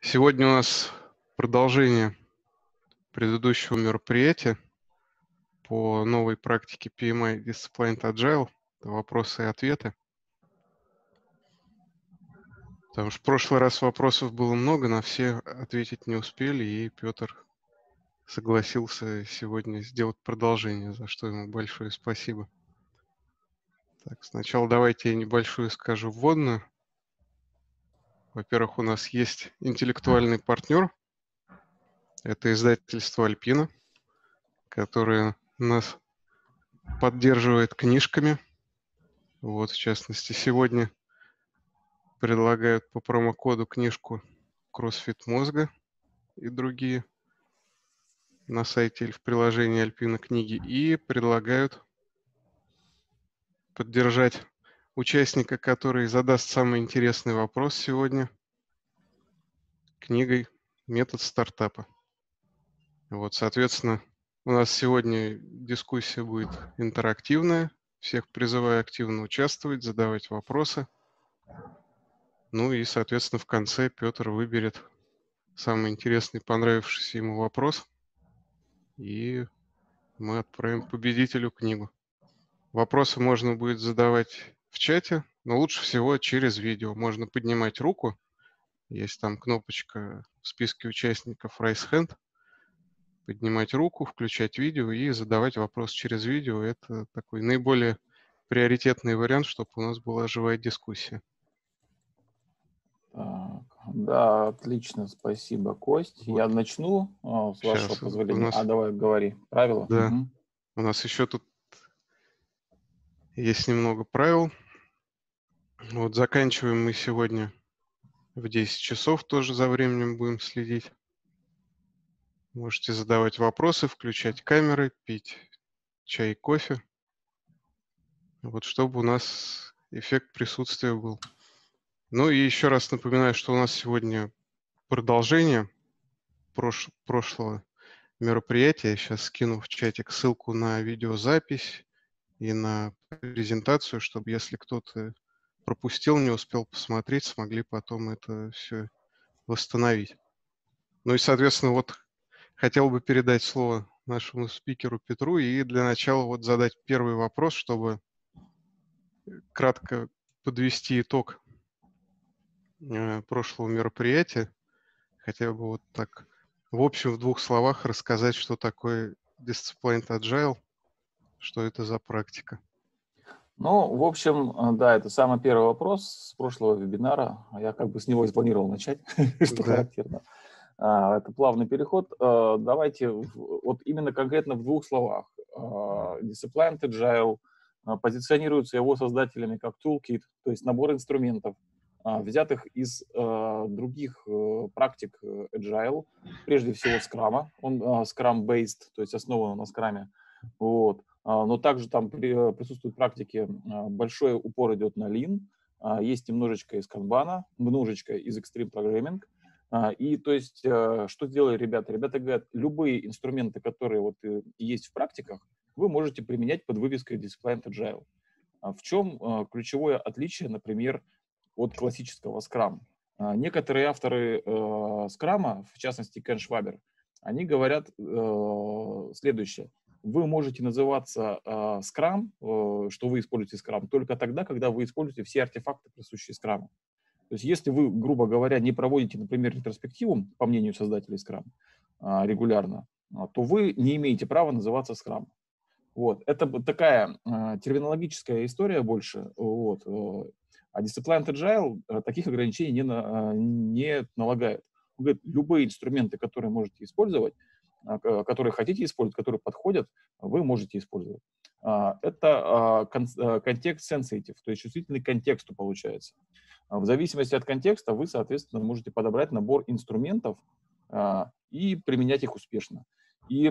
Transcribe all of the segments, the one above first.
Сегодня у нас продолжение предыдущего мероприятия по новой практике PMI Disciplined Agile. Это вопросы и ответы. Потому что в прошлый раз вопросов было много, на все ответить не успели, и Петр согласился сегодня сделать продолжение, за что ему большое спасибо. Так, сначала давайте я небольшую скажу вводную. Во-первых, у нас есть интеллектуальный партнер. Это издательство Альпина, которое нас поддерживает книжками. Вот, в частности, сегодня предлагают по промокоду книжку «Кроссфит мозга» и другие на сайте или в приложении Альпина книги. И предлагают поддержать участника, который задаст самый интересный вопрос сегодня, книгой «Метод стартапа». Вот, соответственно, у нас сегодня дискуссия будет интерактивная. Всех призываю активно участвовать, задавать вопросы. Ну и, соответственно, в конце Петр выберет самый интересный, понравившийся ему вопрос, и мы отправим победителю книгу. Вопросы можно будет задавать в чате, но лучше всего через видео. Можно поднимать руку, есть там кнопочка в списке участников Raise Hand, поднимать руку, включать видео и задавать вопрос через видео. Это такой наиболее приоритетный вариант, чтобы у нас была живая дискуссия. Так, да, отлично, спасибо, Кость. Вот. Я начну, с вашего Сейчас позволения. у нас, Давай, говори. Правила? да, Мгм. у нас еще тут есть немного правил. Вот заканчиваем мы сегодня в 10 часов, тоже за временем будем следить. Можете задавать вопросы, включать камеры, пить чай и кофе. Вот чтобы у нас эффект присутствия был. Ну и еще раз напоминаю, что у нас сегодня продолжение прошлого мероприятия. Я сейчас скину в чатик ссылку на видеозапись и на презентацию, чтобы если кто-то пропустил, не успел посмотреть, смогли потом это все восстановить. Ну и, соответственно, вот хотел бы передать слово нашему спикеру Петру и для начала вот задать первый вопрос, чтобы кратко подвести итог прошлого мероприятия. Хотя бы вот так в общем в двух словах рассказать, что такое Disciplined Agile, что это за практика. Ну, в общем, да, это самый первый вопрос с прошлого вебинара. Я как бы с него и планировал начать, что Да. характерно. Это плавный переход. Давайте вот именно конкретно в двух словах. Disciplined Agile позиционируется его создателями как toolkit, то есть набор инструментов, взятых из других практик Agile, прежде всего Scrum. Он Scrum-based, то есть основан на Scrum. Вот. Но также там присутствуют практики, большой упор идет на Lean, есть немножечко из Kanban, немножечко из Extreme Programming. И то есть, что сделали ребята? Ребята говорят, любые инструменты, которые вот есть в практиках, вы можете применять под вывеской Disciplined Agile. В чем ключевое отличие, например, от классического Scrum? Некоторые авторы Scrum, в частности Кен Швабер, они говорят следующее. Вы можете называться Scrum, что вы используете Scrum, только тогда, когда вы используете все артефакты, присущие Scrum. То есть если вы, грубо говоря, не проводите, например, ретроспективу, по мнению создателей Scrum, регулярно, то вы не имеете права называться Scrum. Вот. Это такая терминологическая история больше. Вот. А Disciplined Agile таких ограничений не налагает. Он говорит, любые инструменты, которые можете использовать, которые хотите использовать, которые подходят, вы можете использовать. Это контекст sensitive, то есть чувствительный к контексту получается. В зависимости от контекста вы, соответственно, можете подобрать набор инструментов и применять их успешно. И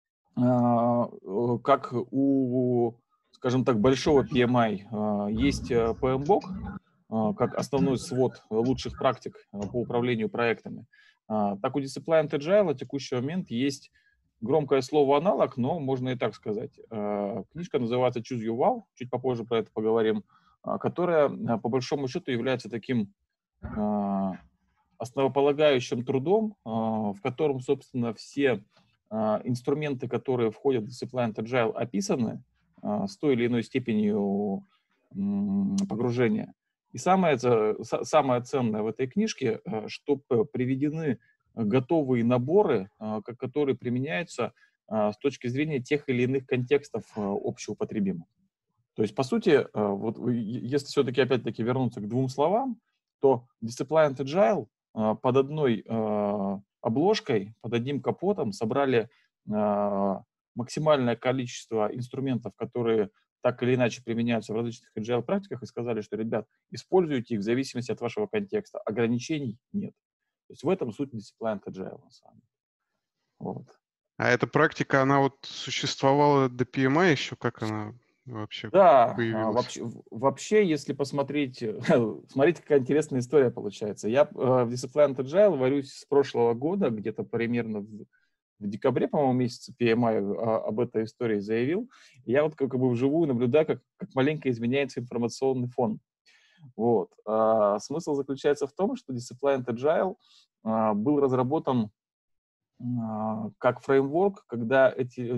как у, скажем так, большого PMI есть PMBOK, как основной свод лучших практик по управлению проектами, так у Disciplined Agile на текущий момент есть громкое слово аналог, но можно и так сказать. Книжка называется Choose Your Wow, чуть попозже про это поговорим, которая по большому счету является таким основополагающим трудом, в котором, собственно, все инструменты, которые входят в Disciplined Agile, описаны с той или иной степенью погружения. И самое ценное в этой книжке, что приведены готовые наборы, которые применяются с точки зрения тех или иных контекстов общеупотребимых. То есть, по сути, вот если все-таки опять-таки вернуться к двум словам, то Disciplined Agile под одной обложкой, под одним капотом собрали максимальное количество инструментов, которые так или иначе применяются в различных agile практиках, и сказали, что, ребят, используйте их в зависимости от вашего контекста. Ограничений нет. То есть в этом суть Disciplined Agile, на самом деле. Вот. А эта практика, она вот существовала до PMI еще? Как она вообще Да, появилась? вообще, если посмотреть, смотрите, какая интересная история получается. Я в Disciplined Agile варюсь с прошлого года, где-то примерно в декабре, по-моему, месяце PMI об этой истории заявил. И я вот как бы вживую наблюдаю, как маленько изменяется информационный фон. Вот. Смысл заключается в том, что Disciplined Agile был разработан как фреймворк, когда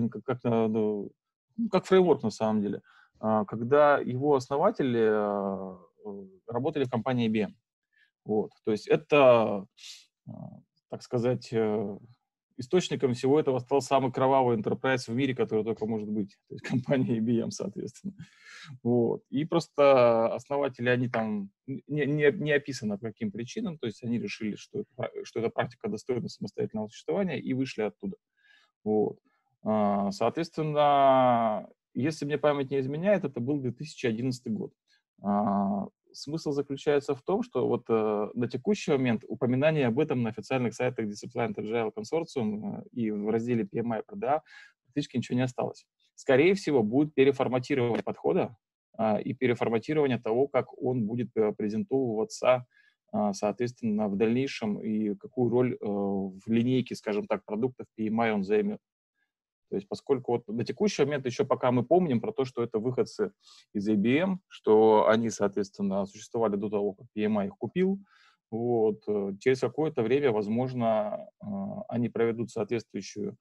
как фреймворк на самом деле, когда его основатели работали в компании IBM. Вот. То есть это, так сказать, источником всего этого стал самый кровавый enterprise в мире, который только может быть. То есть компания IBM, соответственно. Вот. И просто основатели, они там не описано по каким причинам, то есть они решили, что эта практика достойна самостоятельного существования, и вышли оттуда. Вот. Соответственно, если мне память не изменяет, это был 2011 год. Смысл заключается в том, что вот на текущий момент упоминания об этом на официальных сайтах Disciplined Agile Consortium и в разделе PMI PRDA практически ничего не осталось. Скорее всего, будет переформатирование подхода и переформатирование того, как он будет презентовываться, соответственно, в дальнейшем и какую роль в линейке, скажем так, продуктов PMI он займет. То есть поскольку вот на текущий момент еще пока мы помним про то, что это выходцы из IBM, что они, соответственно, существовали до того, как PMI их купил, вот, через какое-то время, возможно, они проведут соответствующую,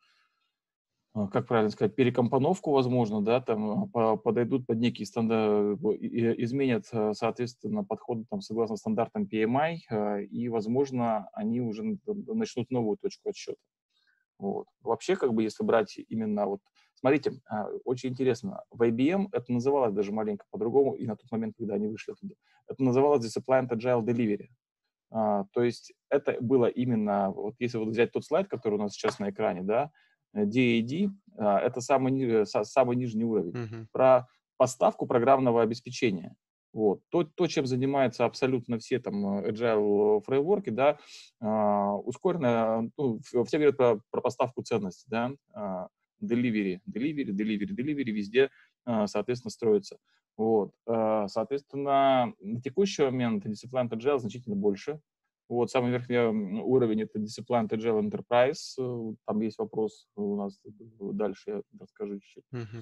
как правильно сказать, перекомпоновку, возможно, да, там подойдут под некие стандарты, изменят, соответственно, подходы там согласно стандартам PMI, и, возможно, они уже начнут новую точку отсчета. Вот. Вообще, как бы, если брать именно вот... Смотрите, очень интересно. В IBM это называлось даже маленько по-другому, и на тот момент, когда они вышли оттуда. Это называлось Disciplined Agile Delivery. То есть это было именно... Вот если вот взять тот слайд, который у нас сейчас на экране, да, DAD, это самый нижний уровень. Мгм. Про поставку программного обеспечения. Вот. То, чем занимаются абсолютно все там agile фреймворки, да, ускоренно, ну, все говорят про поставку ценностей, да, delivery, везде, соответственно, строится. Вот. Соответственно, на текущий момент Disciplined Agile значительно больше. Вот, самый верхний уровень — это Disciplined Agile Enterprise. Там есть вопрос у нас дальше, я расскажу чуть-чуть. Мгм.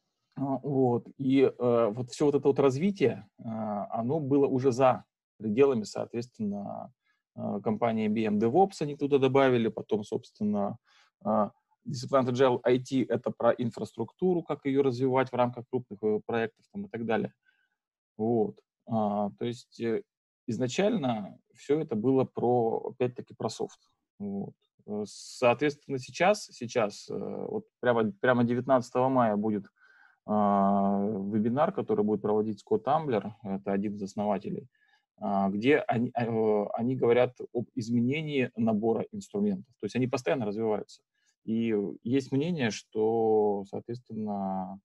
Вот. И вот все вот это вот развитие, оно было уже за пределами, соответственно, компании IBM DevOps, они туда добавили, потом, собственно, Disciplined Agile IT — это про инфраструктуру, как ее развивать в рамках крупных проектов там, и так далее. Вот. То есть изначально все это было про, опять-таки, про софт. Вот. Соответственно, сейчас вот прямо 19 мая будет вебинар, который будет проводить Скотт Амблер, это один из основателей, где они говорят об изменении набора инструментов. То есть они постоянно развиваются. И есть мнение, что, соответственно,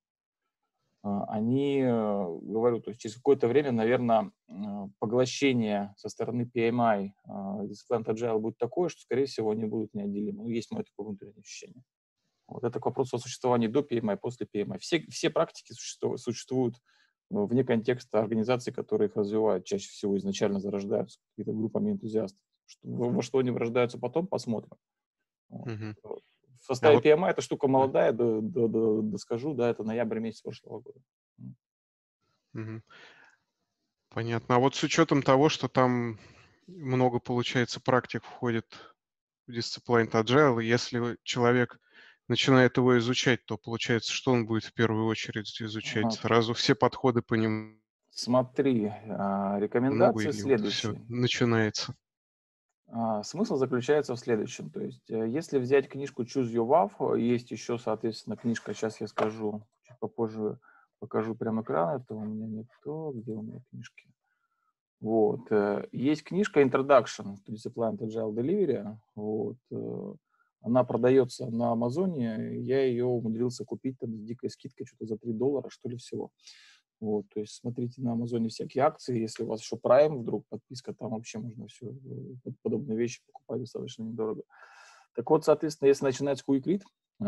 они, говорю, то есть через какое-то время, наверное, поглощение со стороны PMI Disciplined Agile будет такое, что, скорее всего, они будут неотделимы. Ну, есть мое такое внутреннее ощущение. Вот это к вопросу о существовании до PMI, после PMI. Все практики существуют вне контекста организаций, которые их развивают. Чаще всего изначально зарождаются какими-то группами энтузиастов. Во что они вырождаются потом, посмотрим. Вот. Мгм. В составе вот PMI эта штука молодая, доскажу, да, это ноябрь месяц прошлого года. Мгм. Понятно. А вот с учетом того, что там много, получается, практик входит в Disciplined Agile. Если человек начинает его изучать, то получается, что он будет в первую очередь изучать? Сразу все подходы по нему Смотри, много рекомендации или вот все следующие. начинается? Смысл заключается в следующем. То есть, если взять книжку Choose Your WAF, есть еще, соответственно, книжка, сейчас я скажу, чуть попозже покажу прям экран, это у меня не то, где у меня книжки. Вот. Есть книжка Introduction to Disciplined Agile Delivery. Вот. Она продается на Амазоне. Я ее умудрился купить там с дикой скидкой, что-то за $3, что ли, всего. Вот, то есть смотрите на Амазоне всякие акции. Если у вас еще Prime вдруг подписка, там вообще можно все подобные вещи покупать достаточно недорого. Так вот, соответственно, если начинать с QuickRead,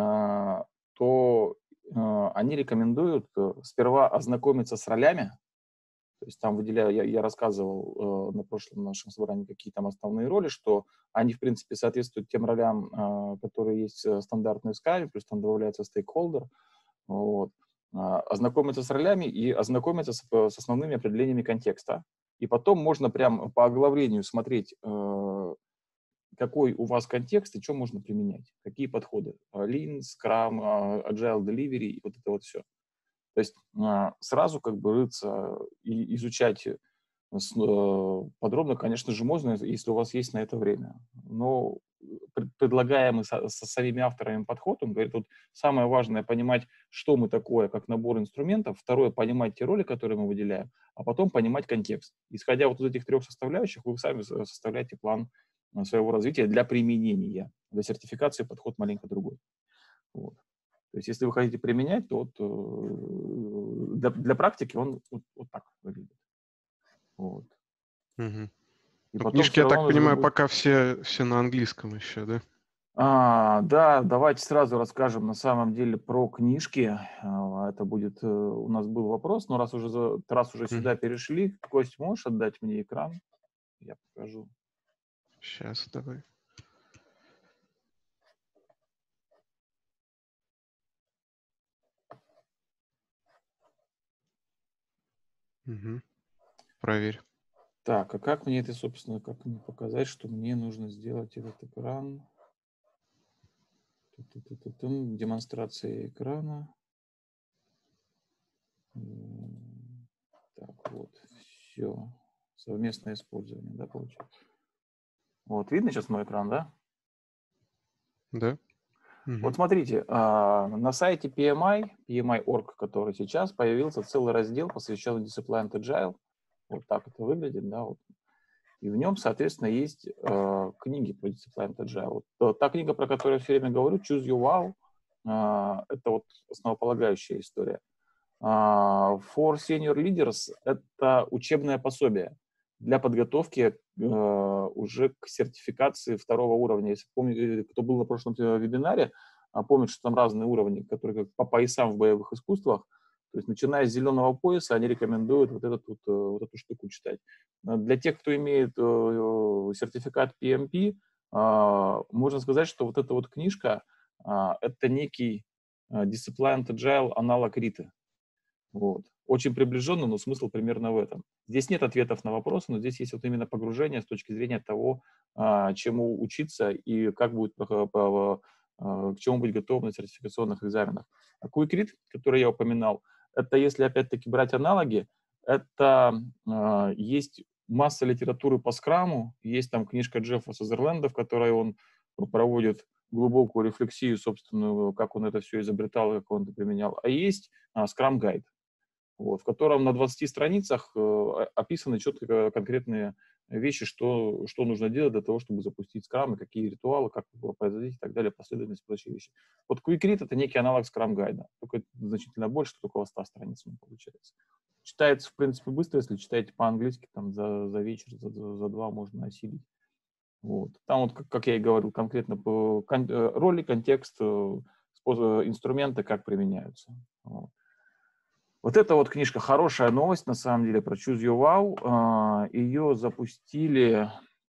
то они рекомендуют сперва ознакомиться с ролями. То есть там выделяю, я рассказывал на прошлом нашем собрании, какие там основные роли, что они, в принципе, соответствуют тем ролям, которые есть стандартные в Scrum, плюс там добавляется стейкхолдер. Вот. Ознакомиться с ролями и ознакомиться с основными определениями контекста. И потом можно прям по оглавлению смотреть, какой у вас контекст и что можно применять, какие подходы. Lean, Scrum, Agile Delivery и вот это вот все. То есть сразу как бы рыться и изучать подробно, конечно же, можно, если у вас есть на это время. Но предлагаемый со самими авторами подход, он говорит, вот самое важное понимать, что мы такое, как набор инструментов. Второе, понимать те роли, которые мы выделяем, а потом понимать контекст. Исходя вот из этих трех составляющих, вы сами составляете план своего развития для применения. Для сертификации подход маленько другой. Вот. То есть если вы хотите применять, то вот, для практики он вот так выглядит. Вот. Мгм. И Ну, потом книжки, все я равно так нужно понимаю, будет... пока все на английском еще, да? Да, давайте сразу расскажем на самом деле про книжки. Это будет... У нас был вопрос, но раз уже сюда перешли, Кость, можешь отдать мне экран? Я покажу. Сейчас, давай. Угу. Проверь. Так, а как мне это, собственно, как мне показать, что мне нужно сделать этот экран? Демонстрация экрана. Так, вот, все. Совместное использование, да, получается? Вот, видно сейчас мой экран, да? Да. Вот Угу. смотрите, на сайте PMI.org, который сейчас, появился целый раздел, посвященный Disciplined Agile. Вот так это выглядит, да, вот. И в нем, соответственно, есть книги про Disciplined Agile. Вот, та книга, про которую я все время говорю, Choose Your Wow, это вот основополагающая история. For Senior Leaders – это учебное пособие для подготовки уже к сертификации второго уровня. Если помните, кто был на прошлом вебинаре, помнит, что там разные уровни, которые как по поясам в боевых искусствах. То есть, начиная с зеленого пояса, они рекомендуют вот эту штуку читать. Для тех, кто имеет сертификат PMP, можно сказать, что вот эта вот книжка это некий Disciplined Agile аналог Риты. Вот. Очень приближенно, но смысл примерно в этом. Здесь нет ответов на вопросы, но здесь есть вот именно погружение с точки зрения того, чему учиться и как будет, к чему быть готовым на сертификационных экзаменах. А QuickRead, который я упоминал, это, если опять-таки брать аналоги, это есть масса литературы по скраму, есть там книжка Джеффа Сазерленда, в которой он проводит глубокую рефлексию собственную, как он это все изобретал, как он это применял. А есть Scrum Guide, вот, в котором на 20 страницах описаны четко конкретные вещи, что нужно делать для того, чтобы запустить Scrum, и какие ритуалы, как его производить и так далее, последовательность и прочие вещи. Вот QuickRead — это некий аналог Scrum Guide, только значительно больше, только около 100 страниц он получается. Читается, в принципе, быстро, если читаете по-английски, там за вечер, за два можно осилить. Вот. Там вот, как я и говорил, конкретно по роли, контекст, инструменты, как применяются. Вот. Вот эта вот книжка хорошая новость, на самом деле, про Choose Your Wow. Ее запустили,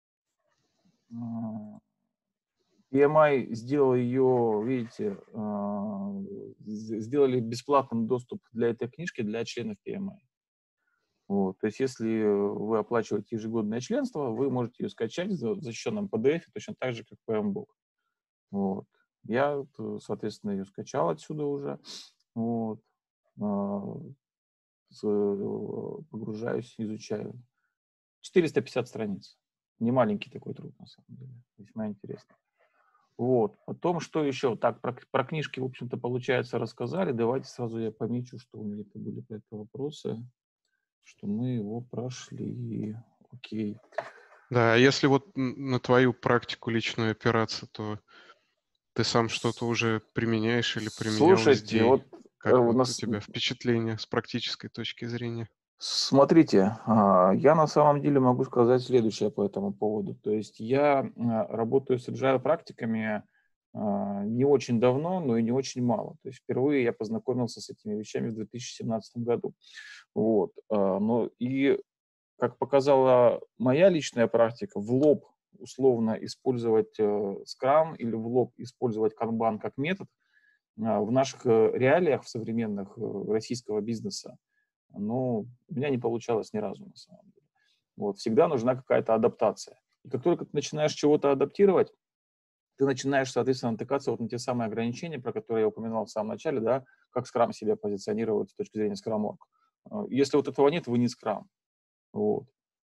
PMI сделал ее, видите, сделали бесплатным доступ для этой книжки для членов PMI. Вот. То есть если вы оплачиваете ежегодное членство, вы можете ее скачать в защищенном PDF точно так же, как PMBOK. Вот. Я, соответственно, ее скачал отсюда уже. Вот. А, Погружаюсь, изучаю. 450 страниц. Не маленький такой труд, на самом деле. Весьма интересно. Вот. Потом, что еще? Так, про книжки, в общем-то, получается, рассказали. Давайте сразу я помечу, что у меня это были по этому вопросы, что мы его прошли. Окей. Да, а если вот на твою практику личную опираться, то ты сам что-то уже применяешь или применял из Слушайте, идей? вот Как у вот у нас, тебя впечатление с практической точки зрения? смотрите, я на самом деле могу сказать следующее по этому поводу. То есть я работаю с agile практиками не очень давно, но и не очень мало. То есть впервые я познакомился с этими вещами в 2017 году. Вот. Но и, как показала моя личная практика, в лоб условно использовать Scrum или в лоб использовать Kanban как метод в наших реалиях, в современных российского бизнеса, но у меня не получалось ни разу, на самом деле. Вот. Всегда нужна какая-то адаптация. И как только ты начинаешь чего-то адаптировать, ты начинаешь, соответственно, натыкаться вот на те самые ограничения, про которые я упоминал в самом начале, да, как Scrum себя позиционирует с точки зрения Scrum.org. Если вот этого нет, вы не Scrum. Вот.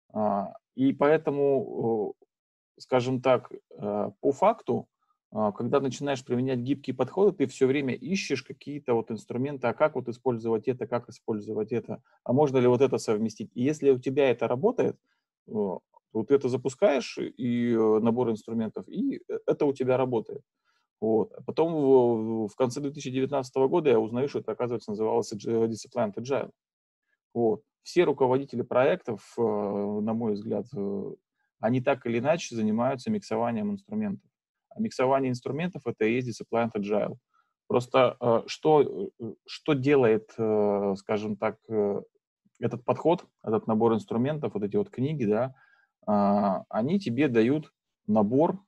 И поэтому, скажем так, по факту, когда начинаешь применять гибкие подходы, ты все время ищешь какие-то вот инструменты, а как вот использовать это, как использовать это, а можно ли вот это совместить. И если у тебя это работает, то ты это запускаешь, и набор инструментов, и это у тебя работает. Вот. А потом в конце 2019 года я узнаю, что это, оказывается, называлось Disciplined Agile. Вот. Все руководители проектов, на мой взгляд, они так или иначе занимаются миксованием инструментов. А миксование инструментов — это и есть Disciplined Agile. Просто что делает, скажем так, этот подход, этот набор инструментов, вот эти вот книги, да, они тебе дают набор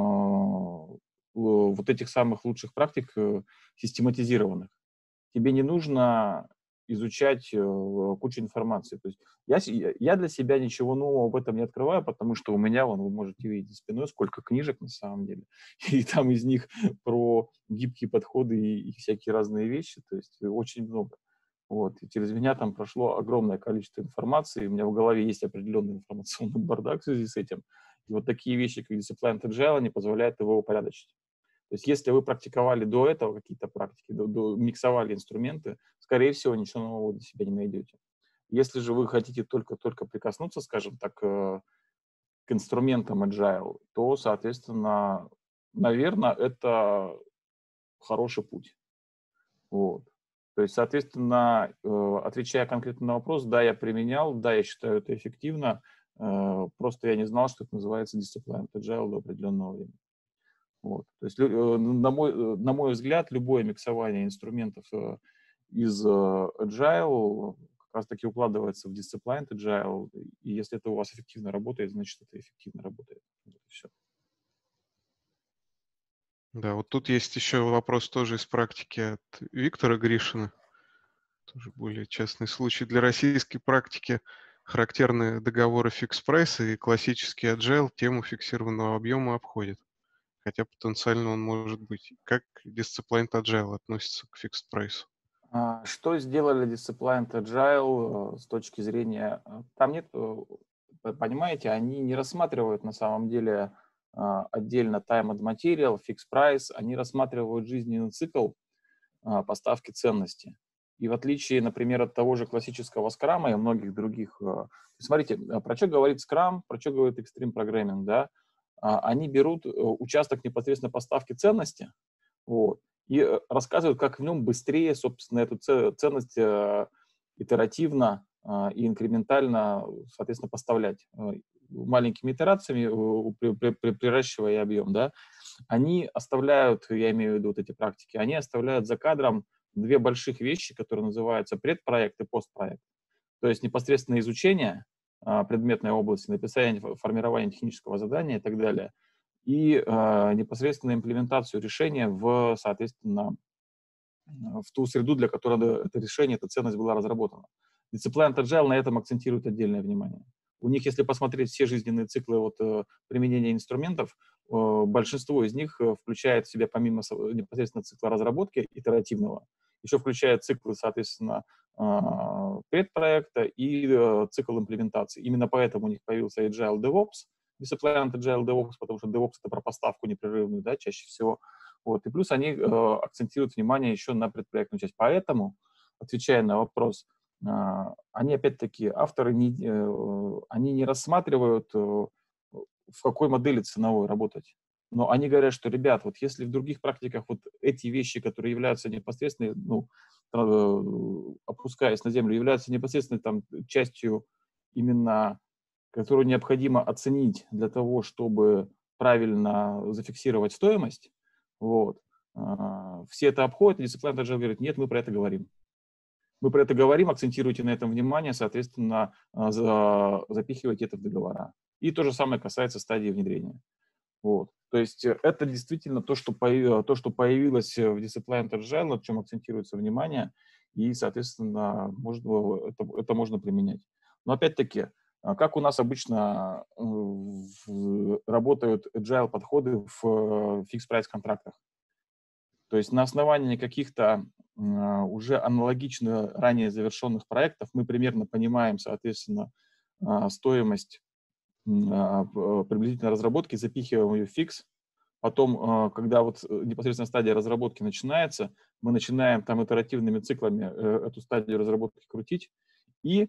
вот этих самых лучших практик систематизированных. Тебе не нужно изучать кучу информации. То есть я для себя ничего нового в этом не открываю, потому что у меня, вон, вы можете видеть за спиной, сколько книжек на самом деле. И там из них про гибкие подходы и всякие разные вещи, то есть очень много. Вот. И через меня там прошло огромное количество информации, у меня в голове есть определенный информационный бардак в связи с этим. И вот такие вещи, как Disciplined Agile, они позволяют его упорядочить. То есть если вы практиковали до этого какие-то практики, миксовали инструменты, скорее всего, ничего нового для себя не найдете. Если же вы хотите только прикоснуться, скажем так, к инструментам Agile, то, соответственно, наверное, это хороший путь. Вот. То есть, соответственно, отвечая конкретно на вопрос, да, я применял, да, я считаю это эффективно, просто я не знал, что это называется Disciplined Agile до определенного времени. Вот. То есть, на мой взгляд, любое миксование инструментов из Agile как раз-таки укладывается в Disciplined Agile, и если это у вас эффективно работает, значит, это эффективно работает. Вот и все. Да, вот тут есть еще вопрос тоже из практики от Виктора Гришина. Тоже более частный случай. Для российской практики характерны договоры фикс-прайса и классический agile тему фиксированного объема обходит, хотя потенциально он может быть. Как Disciplined Agile относится к фикс-прайсу? Что сделали Disciplined Agile с точки зрения... Там нет, понимаете, они не рассматривают на самом деле отдельно time and material, fixed price, они рассматривают жизненный цикл поставки ценности. И в отличие, например, от того же классического скрама и многих других... Смотрите, про что говорит скрам, про что говорит Extreme Programming, да? Они берут участок непосредственно поставки ценности, вот, и рассказывают, как в нем быстрее, собственно, эту ценность итеративно и инкрементально, соответственно, поставлять маленькими итерациями, приращивая объем, да. Они оставляют, я имею в виду вот эти практики, они оставляют за кадром две больших вещи, которые называются предпроект и постпроект. То есть непосредственно изучение предметной области, написание, формирование технического задания и так далее, и непосредственно имплементацию решения в, соответственно, в ту среду, для которой это решение, эта ценность была разработана. Disciplined Agile на этом акцентирует отдельное внимание. У них, если посмотреть все жизненные циклы применения инструментов, большинство из них включает в себя, помимо непосредственно цикла разработки итеративного, еще включает циклы, соответственно, предпроекта и цикл имплементации. Именно поэтому у них появился Agile DevOps, Disciplined Agile DevOps, потому что DevOps — это про поставку непрерывную, да, чаще всего. Вот. И плюс они акцентируют внимание еще на предпроектную часть. Поэтому, отвечая на вопрос, они, опять-таки, авторы, они не рассматривают, в какой модели ценовой работать. Но они говорят, что, ребят, вот если в других практиках вот эти вещи, которые являются непосредственно, опускаясь на землю, являются непосредственно там частью именно, которую необходимо оценить для того, чтобы правильно зафиксировать стоимость, вот, все это обходят, и Disciplined Agile говорит, нет, мы про это говорим. Мы про это говорим, акцентируйте на этом внимание, соответственно, запихивайте это в договора. И то же самое касается стадии внедрения. Вот. То есть это действительно то, что появилось в Disciplined Agile, на чем акцентируется внимание, и, соответственно, это можно применять. Но опять-таки, как у нас обычно работают agile подходы в фикс-прайс контрактах? То есть на основании каких-то уже аналогично ранее завершенных проектов мы примерно понимаем, соответственно, стоимость приблизительно разработки, запихиваем ее в фикс. Потом, когда вот непосредственно стадия разработки начинается, мы начинаем там итеративными циклами эту стадию разработки крутить, и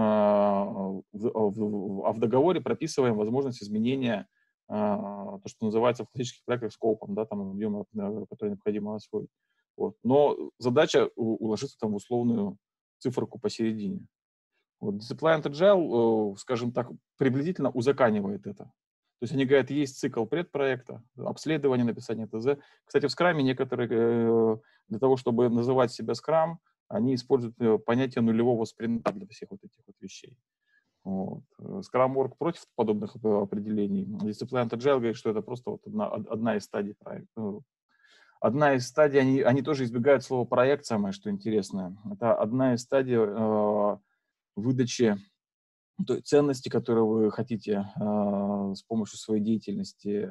в договоре прописываем возможность изменения, то, что называется в классических проектах скопом, да, там объема, который необходимо освоить. Вот. Но задача уложиться там в условную циферку посередине. Вот. Disciplined Agile, скажем так, приблизительно узаканивает это. То есть они говорят, есть цикл предпроекта, обследование, написание ТЗ. Кстати, в скраме некоторые, для того, чтобы называть себя скрам, они используют понятие нулевого спринта для всех вот этих вот вещей. Вот. Scrum.org против подобных определений. Disciplined Agile говорит, что это просто вот одна из стадий проекта. Одна из стадий, они тоже избегают слова проект, самое что интересное. Это одна из стадий выдачи той ценности, которую вы хотите с помощью своей деятельности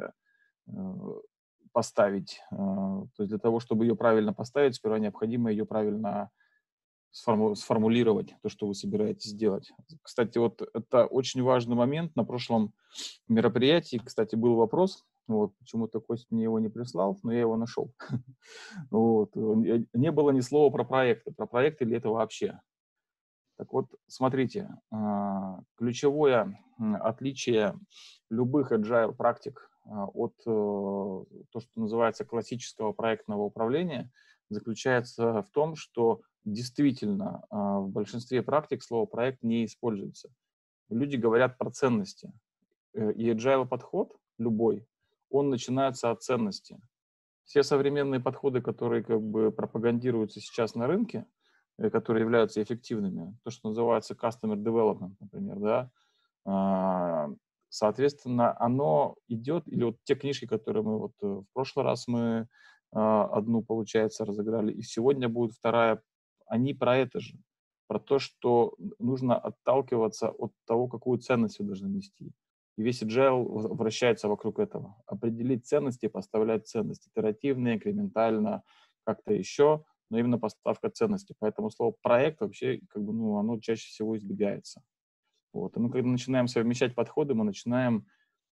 поставить. То есть для того, чтобы ее правильно поставить, сперва необходимо ее правильно сформулировать, то, что вы собираетесь сделать. Кстати, вот это очень важный момент. На прошлом мероприятии, кстати, был вопрос, вот, почему-то Кость мне его не прислал, но я его нашел. Вот. Не было ни слова про проекты ли это вообще. Так вот, смотрите, ключевое отличие любых agile практик от то, что называется классического проектного управления, заключается в том, что действительно в большинстве практик слово «проект» не используется. Люди говорят про ценности. И agile подход, любой, он начинается от ценности. Все современные подходы, которые как бы пропагандируются сейчас на рынке, которые являются эффективными, то, что называется customer development, например, да, соответственно, оно идет, или вот те книжки, которые мы вот в прошлый раз мы одну, получается, разыграли, и сегодня будет вторая, они про это же, про то, что нужно отталкиваться от того, какую ценность вы должны нести. И весь agile вращается вокруг этого. Определить ценности, поставлять ценности, итеративно, инкрементально, как-то еще, но именно поставка ценности. Поэтому слово «проект» вообще, как бы, оно чаще всего избегается. Вот. И мы, когда начинаем совмещать подходы, мы начинаем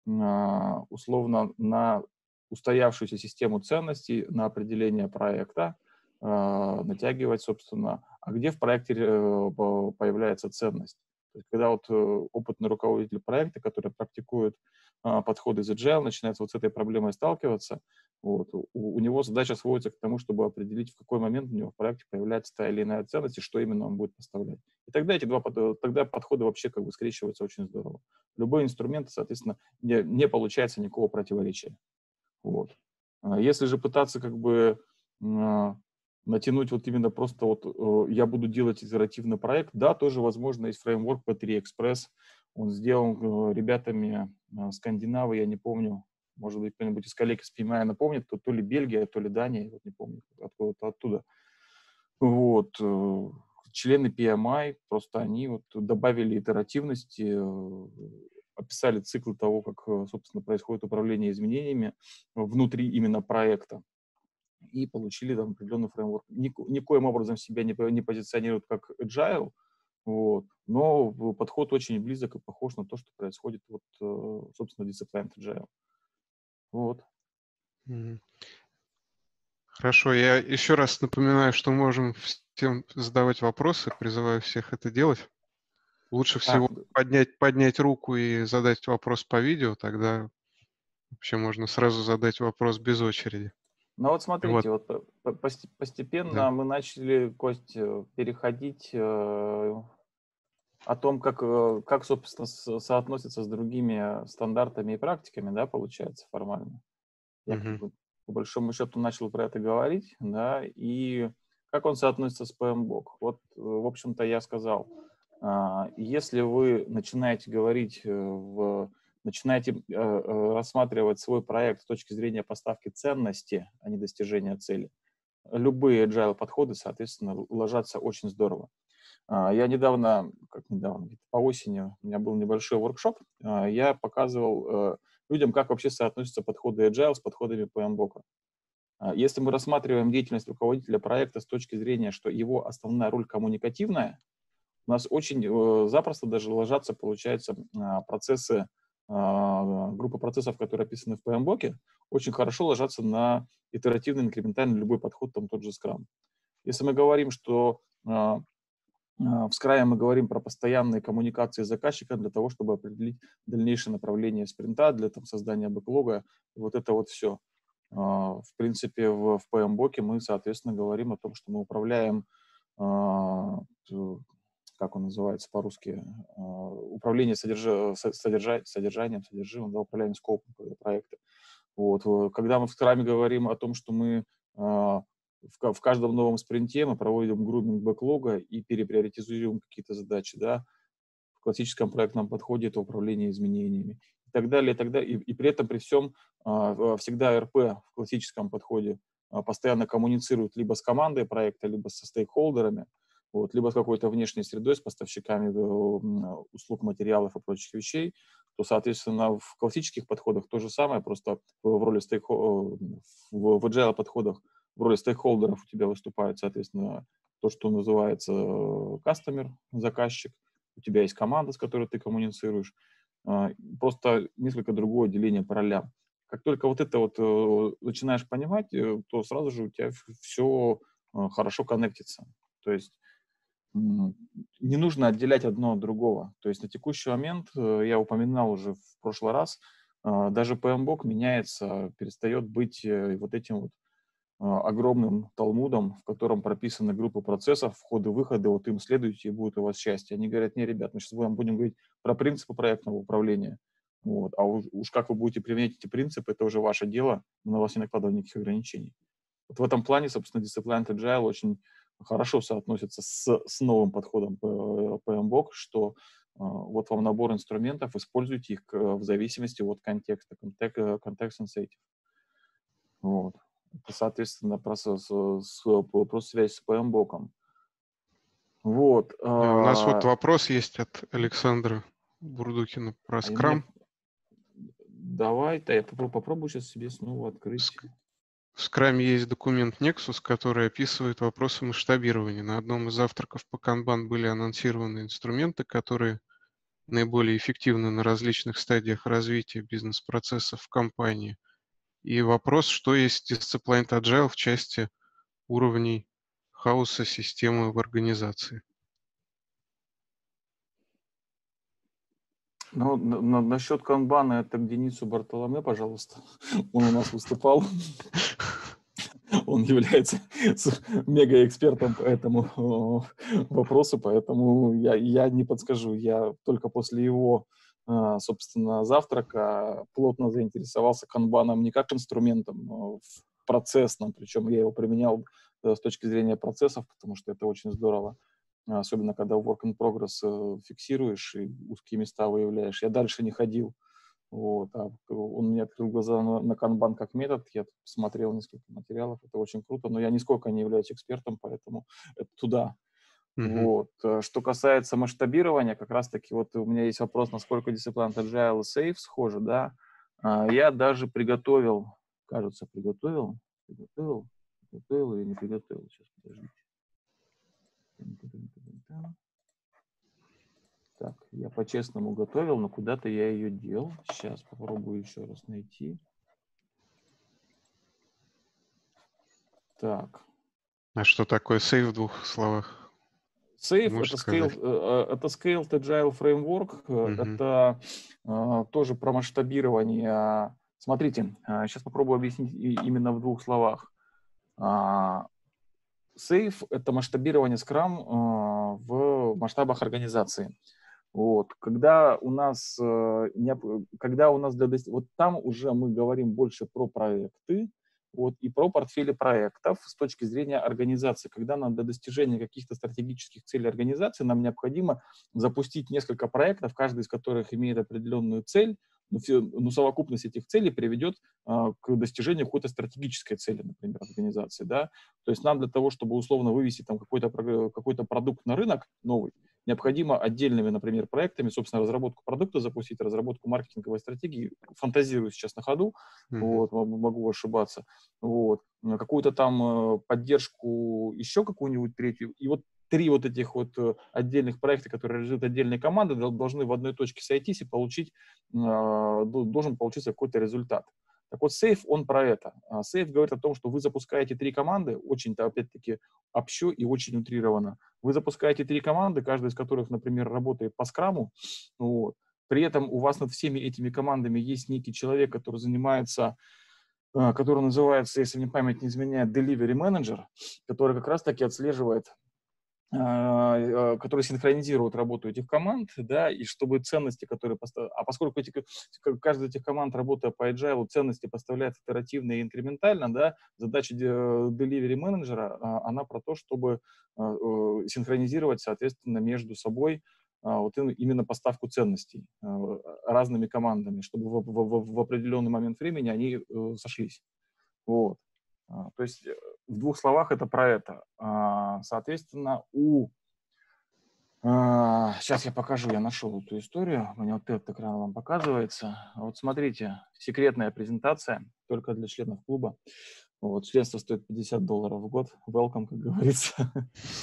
условно на устоявшуюся систему ценностей, на определение проекта натягивать, собственно, а где в проекте появляется ценность. То есть, когда вот опытный руководитель проекта, который практикует подходы из Agile, начинает вот с этой проблемой сталкиваться, вот, у него задача сводится к тому, чтобы определить, в какой момент у него в проекте появляется та или иная ценность, и что именно он будет поставлять. И тогда тогда подходы вообще как бы скрещиваются очень здорово. Любой инструмент, соответственно, не получается никакого противоречия. Вот. Если же пытаться как бы натянуть вот именно просто вот я буду делать итеративный проект, да, тоже возможно, есть фреймворк P3 Express, он сделан ребятами Скандинавы, я не помню, может быть, кто-нибудь из коллег из PMI напомнит, то ли Бельгия, то ли Дания, вот не помню, откуда-то оттуда. Вот. члены PMI, просто они вот добавили итеративности, описали цикл того, как, собственно, происходит управление изменениями внутри именно проекта, и получили там определенный фреймворк. Никоим образом себя не позиционируют как agile, вот, но подход очень близок и похож на то, что происходит, вот, собственно, Disciplined Agile. Вот. Хорошо, я еще раз напоминаю, что можем всем задавать вопросы, призываю всех это делать. Лучше всего поднять руку и задать вопрос по видео, тогда вообще можно сразу задать вопрос без очереди. Ну вот смотрите, Вот. вот постепенно Да. мы начали, Кость, переходить о том, как собственно, соотносится с другими стандартами и практиками, да, получается, формально. Я как бы, по большому счету начал про это говорить, да, и как он соотносится с PMBOK. Вот, в общем-то, я сказал, если вы начинаете говорить, начинаете рассматривать свой проект с точки зрения поставки ценности, а не достижения цели, любые agile подходы, соответственно, ложатся очень здорово. Я недавно, по осени у меня был небольшой воркшоп, я показывал людям, как вообще соотносятся подходы agile с подходами PMBOK. Если мы рассматриваем деятельность руководителя проекта с точки зрения, что его основная роль коммуникативная, у нас очень запросто даже ложатся, получается, процессы, группа процессов, которые описаны в PMBOK, очень хорошо ложатся на итеративный, инкрементальный любой подход, там тот же Scrum. Если мы говорим, что в Scrum мы говорим про постоянные коммуникации с заказчиком для того, чтобы определить дальнейшее направление спринта, для там, создания бэклога, вот это вот все. В принципе, в PMBOK мы, соответственно, говорим о том, что мы управляем, как он называется по-русски, управление содержимым, да, управление скопом проекта. Вот. Когда мы в Scrum говорим о том, что мы в каждом новом спринте мы проводим груминг бэклога и переприоритизируем какие-то задачи, да, в классическом проектном подходе это управление изменениями и так далее, и так далее. И при этом, при всем, всегда РП в классическом подходе постоянно коммуницирует либо с командой проекта, либо со стейкхолдерами, вот, либо с какой-то внешней средой, с поставщиками услуг, материалов и прочих вещей, то, соответственно, в классических подходах то же самое, просто в роли в agile подходах в роли стейкхолдеров у тебя выступает, соответственно, то, что называется customer, заказчик, у тебя есть команда, с которой ты коммуницируешь, просто несколько другое деление по ролям. Как только вот это вот начинаешь понимать, то сразу же у тебя все хорошо коннектится. То есть не нужно отделять одно от другого. То есть на текущий момент, я упоминал уже в прошлый раз, даже PMBOK меняется, перестает быть вот этим вот огромным талмудом, в котором прописаны группы процессов, входы-выходы, вот им следуйте, и будет у вас счастье. Они говорят: не, ребят, мы сейчас будем говорить про принципы проектного управления, вот, а уж как вы будете применять эти принципы, это уже ваше дело, мы на вас не накладываем никаких ограничений. Вот в этом плане, собственно, Disciplined Agile очень хорошо соотносится с новым подходом PMBOK, что вот вам набор инструментов, используйте их в зависимости от контекста, context sensitive. Вот. Это, соответственно, просто связь с PMBOK. Вот. У нас вот вопрос есть от Александра Бурдукина про Scrum. Давай-то я попробую сейчас себе снова открыть. В Scrum есть документ Nexus, который описывает вопросы масштабирования. На одном из завтраков по Kanban были анонсированы инструменты, которые наиболее эффективны на различных стадиях развития бизнес-процессов в компании. И вопрос, что есть Disciplined Agile в части уровней хаоса системы в организации. Ну, насчет канбана, это к Денису Бартоломе, пожалуйста. Он у нас выступал. Он является мегаэкспертом по этому вопросу, поэтому я не подскажу. Я только после его, собственно, завтрака плотно заинтересовался канбаном не как инструментом процессным, причем я его применял с точки зрения процессов, потому что это очень здорово. Особенно, когда work in progress фиксируешь и узкие места выявляешь. Я дальше не ходил. Вот. Он мне открыл глаза на канбан как метод. Я посмотрел несколько материалов. Это очень круто. Но я нисколько не являюсь экспертом, поэтому это туда. Вот. Что касается масштабирования, как раз-таки вот у меня есть вопрос, насколько Disciplined Agile и Safe схожи, да. Я даже приготовил, кажется, приготовил или не приготовил, сейчас, подождите. Так, я по-честному готовил, но куда-то я ее дел. Сейчас попробую еще раз найти. Так. А что такое сейф в 2 словах? Safe Можешь сказать? это Scaled Agile Framework, это тоже про масштабирование. Смотрите, сейчас попробую объяснить именно в 2 словах. Safe — это масштабирование Scrum в масштабах организации. Вот. Когда у нас вот там уже мы говорим больше про проекты, вот, и про портфели проектов с точки зрения организации. Когда нам для достижения каких-то стратегических целей организации нам необходимо запустить несколько проектов, каждый из которых имеет определенную цель, но совокупность этих целей приведет к достижению какой-то стратегической цели, например, организации. Да? То есть нам для того, чтобы условно вывести там какой-то продукт на рынок новый, необходимо отдельными, например, проектами, собственно, разработку продукта запустить, разработку маркетинговой стратегии, фантазирую сейчас на ходу, вот, могу ошибаться, вот, какую-то там поддержку, еще какую-нибудь третью, и вот 3 вот этих вот отдельных проекта, которые реализуют отдельные команды, должны в одной точке сойтись и должен получиться какой-то результат. Так вот, Safe, он про это. Safe говорит о том, что вы запускаете 3 команды, очень-то, опять-таки, общо и очень утрированно. Вы запускаете 3 команды, каждая из которых, например, работает по скраму. Вот. При этом у вас над всеми этими командами есть некий человек, который называется, если мне память не изменяет, Delivery Manager, который как раз-таки отслеживает, который синхронизирует работу этих команд, да, и чтобы ценности, которые поскольку каждая из этих команд, работая по agile, ценности поставляются итеративно и инкрементально, да, задача delivery менеджера, она про то, чтобы синхронизировать, соответственно, между собой вот именно поставку ценностей разными командами, чтобы в определенный момент времени они сошлись. Вот. То есть в 2 словах это про это. Соответственно, сейчас я покажу, я нашел эту историю. У меня вот этот экран вам показывается. Вот смотрите, секретная презентация только для членов клуба. Вот, членство стоит $50 в год. Welcome, как говорится.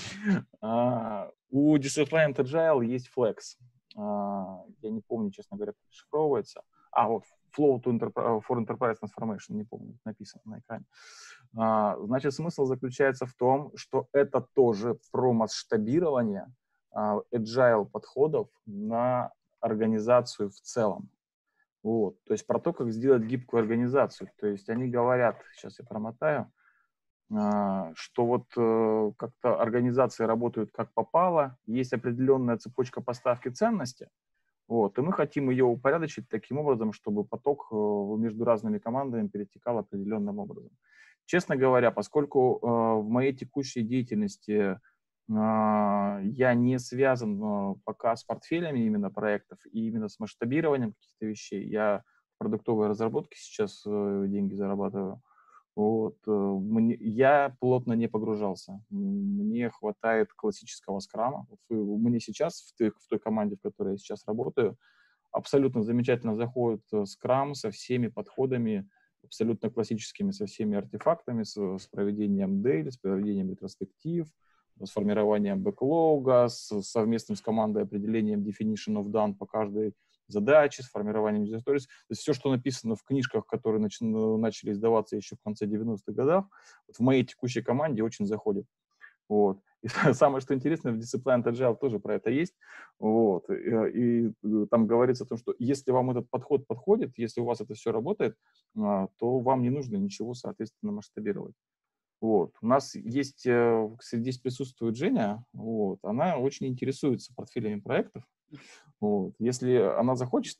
У Disciplined Agile есть Flex. Я не помню, честно говоря, как расшифровывается. Вот, Flow for Enterprise Transformation, не помню, написано на экране. Значит, смысл заключается в том, что это тоже про масштабирование agile подходов на организацию в целом. Вот. То есть про то, как сделать гибкую организацию. То есть они говорят, сейчас я промотаю, что вот как-то организации работают как попало, есть определенная цепочка поставки ценности, вот, и мы хотим ее упорядочить таким образом, чтобы поток между разными командами перетекал определенным образом. Честно говоря, поскольку в моей текущей деятельности я не связан пока с портфелями именно проектов и именно с масштабированием каких-то вещей, я в продуктовой разработке сейчас деньги зарабатываю, вот, я плотно не погружался. Мне хватает классического скрама. Мне сейчас в той команде, в которой я сейчас работаю, абсолютно замечательно заходит скрам со всеми подходами, абсолютно классическими, со всеми артефактами, с проведением дейли, с проведением ретроспектив, с формированием бэклога, совместным с командой определением definition of done по каждой задачи, с формированием user stories. То есть все, что написано в книжках, которые начали издаваться еще в конце 90-х годов, вот в моей текущей команде очень заходит. Вот. И самое, что интересно, в Disciplined Agile тоже про это есть. Вот. И там говорится о том, что если вам этот подход подходит, если у вас это все работает, то вам не нужно ничего, соответственно, масштабировать. Вот. У нас есть, здесь присутствует Женя, вот, она очень интересуется портфелями проектов. Вот. Если она захочет,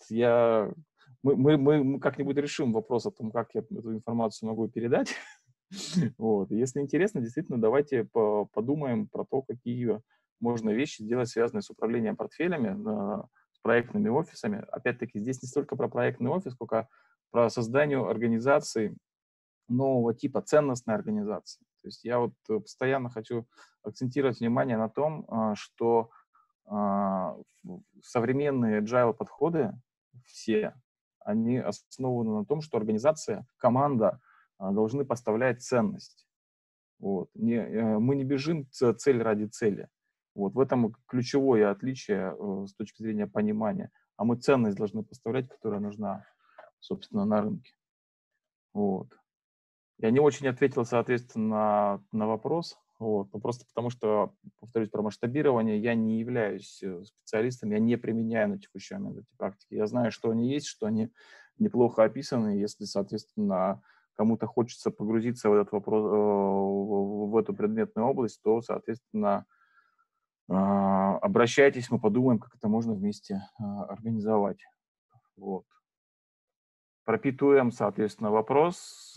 мы как-нибудь решим вопрос о том, как я эту информацию могу передать. Вот. Если интересно, действительно, давайте подумаем про то, какие можно вещи сделать, связанные с управлением портфелями, с проектными офисами. Опять-таки, здесь не столько про проектный офис, сколько про создание организации нового типа, ценностной организации. То То есть я вот постоянно хочу акцентировать внимание на том, что современные agile подходы все, они основаны на том, что организация, команда должны поставлять ценность. Вот. Мы не бежим цель ради цели. Вот. В этом ключевое отличие с точки зрения понимания. А мы ценность должны поставлять, которая нужна, собственно, на рынке. Вот. Я не очень ответил, соответственно, на вопрос. Вот. Ну, просто потому что, повторюсь, про масштабирование я не являюсь специалистом, я не применяю на текущий момент эти практики. Я знаю, что они есть, что они неплохо описаны. Если, соответственно, кому-то хочется погрузиться в этот вопрос, в эту предметную область, то, соответственно, обращайтесь, мы подумаем, как это можно вместе организовать. Вот. Про P2M, соответственно, вопрос.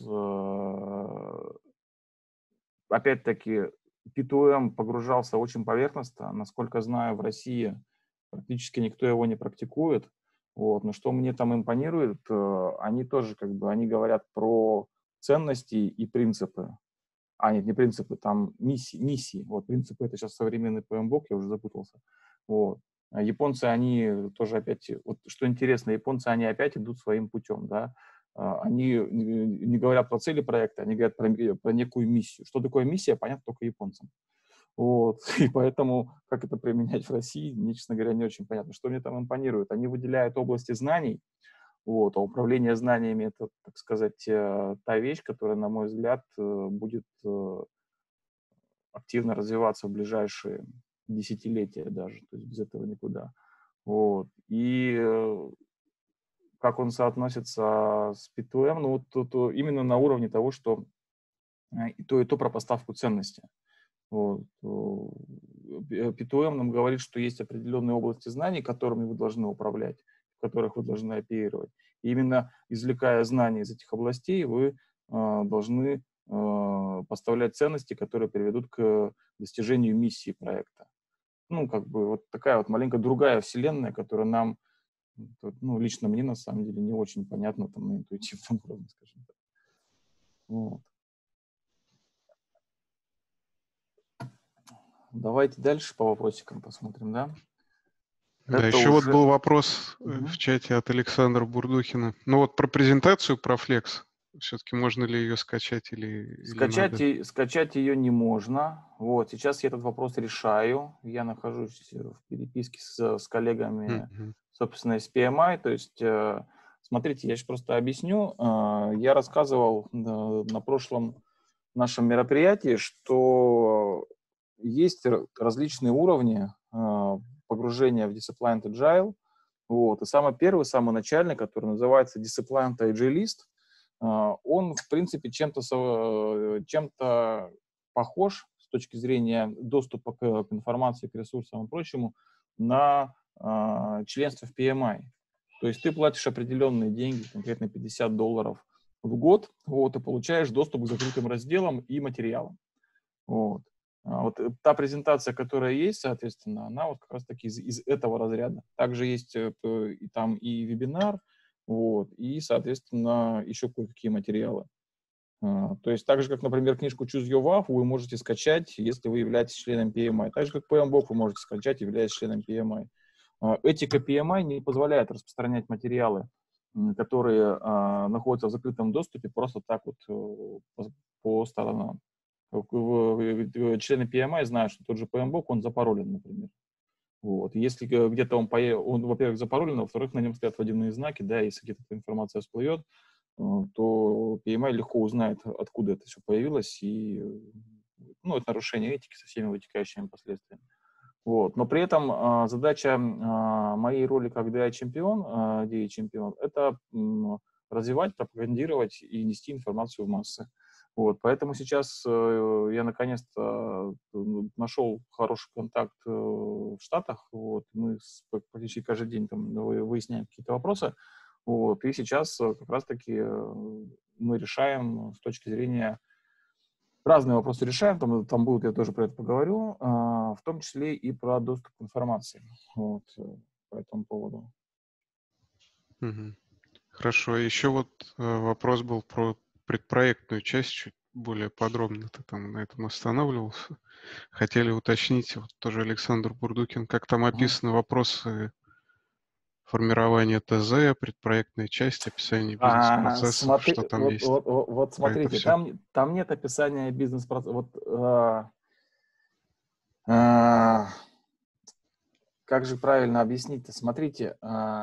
Опять-таки, P2M погружался очень поверхностно. Насколько знаю, в России практически никто его не практикует. Вот. Но что мне там импонирует, они тоже они говорят про ценности и принципы. Нет, не принципы, там миссии. Вот принципы — это сейчас современный PMBOK, я уже запутался. Вот. А японцы, они тоже опять, вот что интересно, японцы, они опять идут своим путем, да. Они не говорят про цели проекта, они говорят про некую миссию. Что такое миссия, понятно только японцам. Вот. И поэтому, как это применять в России, мне, честно говоря, не очень понятно. Что мне там импонирует? Они выделяют области знаний, вот, а управление знаниями — это, так сказать, та вещь, которая, на мой взгляд, будет активно развиваться в ближайшие десятилетия даже, то есть без этого никуда. Вот. И как он соотносится с P2M, ну вот тут именно на уровне того, что и то про поставку ценности. Вот. P2M нам говорит, что есть определенные области знаний, которыми вы должны управлять, в которых вы должны оперировать. И именно извлекая знания из этих областей, вы должны поставлять ценности, которые приведут к достижению миссии проекта. Ну, вот такая вот маленько другая вселенная, которая нам, ну, лично мне, на самом деле, не очень понятна там на интуитивном уровне, скажем так. Вот. Давайте дальше по вопросикам посмотрим, да? Да, Это еще вот уже... был вопрос в чате от Александра Бурдухина. Ну вот про презентацию, про Flex. Все-таки можно ли ее скачать или надо? Скачать ее не можно. Вот, сейчас я этот вопрос решаю. Я нахожусь в переписке с коллегами, Мгм. собственно, из PMI. То есть, смотрите, я сейчас просто объясню. Я рассказывал на прошлом нашем мероприятии, что есть различные уровни погружения в Disciplined Agile. Вот. И самый первый, самый начальный, который называется Disciplined Agilist, он, в принципе, чем-то похож с точки зрения доступа к информации, к ресурсам и прочему на членство в PMI. То есть ты платишь определенные деньги, конкретно $50 в год, вот, и получаешь доступ к закрытым разделам и материалам. Вот. Вот та презентация, которая есть, соответственно, она вот как раз-таки из этого разряда. Также есть там и вебинар, вот, и, соответственно, еще кое-какие материалы. То есть так же, как, например, книжку Choose Your WAF вы можете скачать, если вы являетесь членом PMI. Так же, как PMBOK вы можете скачать, являясь членом PMI. Этика PMI не позволяет распространять материалы, которые находятся в закрытом доступе, просто так вот по сторонам. Члены PMI знают, что тот же PMBOK, он запаролен, например. Вот. Если где-то он, во-первых, запаролен, а во-вторых, на нем стоят водяные знаки, да, если где-то эта информация всплывет, то PMI легко узнает, откуда это все появилось, и, ну, это нарушение этики со всеми вытекающими последствиями. Вот. Но при этом задача моей роли как DI-чемпион, DI-чемпион, это развивать, пропагандировать и нести информацию в массы. Вот. Поэтому сейчас я наконец-то нашел хороший контакт в Штатах. Вот. Мы практически каждый день там выясняем какие-то вопросы. Вот. И сейчас как раз-таки мы решаем с точки зрения... Разные вопросы решаем, там будут, я тоже про это поговорю, в том числе и про доступ к информации. Вот, по этому поводу. Мгм. Хорошо. Еще вот вопрос был про предпроектную часть чуть более подробно ты там на этом останавливался. Хотели уточнить, вот тоже Александр Бурдукин, как там описаны вопросы формирования ТЗ, предпроектная часть, описание бизнес-процессов, Смотри, что там есть вот про это смотрите, все. там нет описания бизнес-процесса. Вот, а, как же правильно объяснить-то? Смотрите,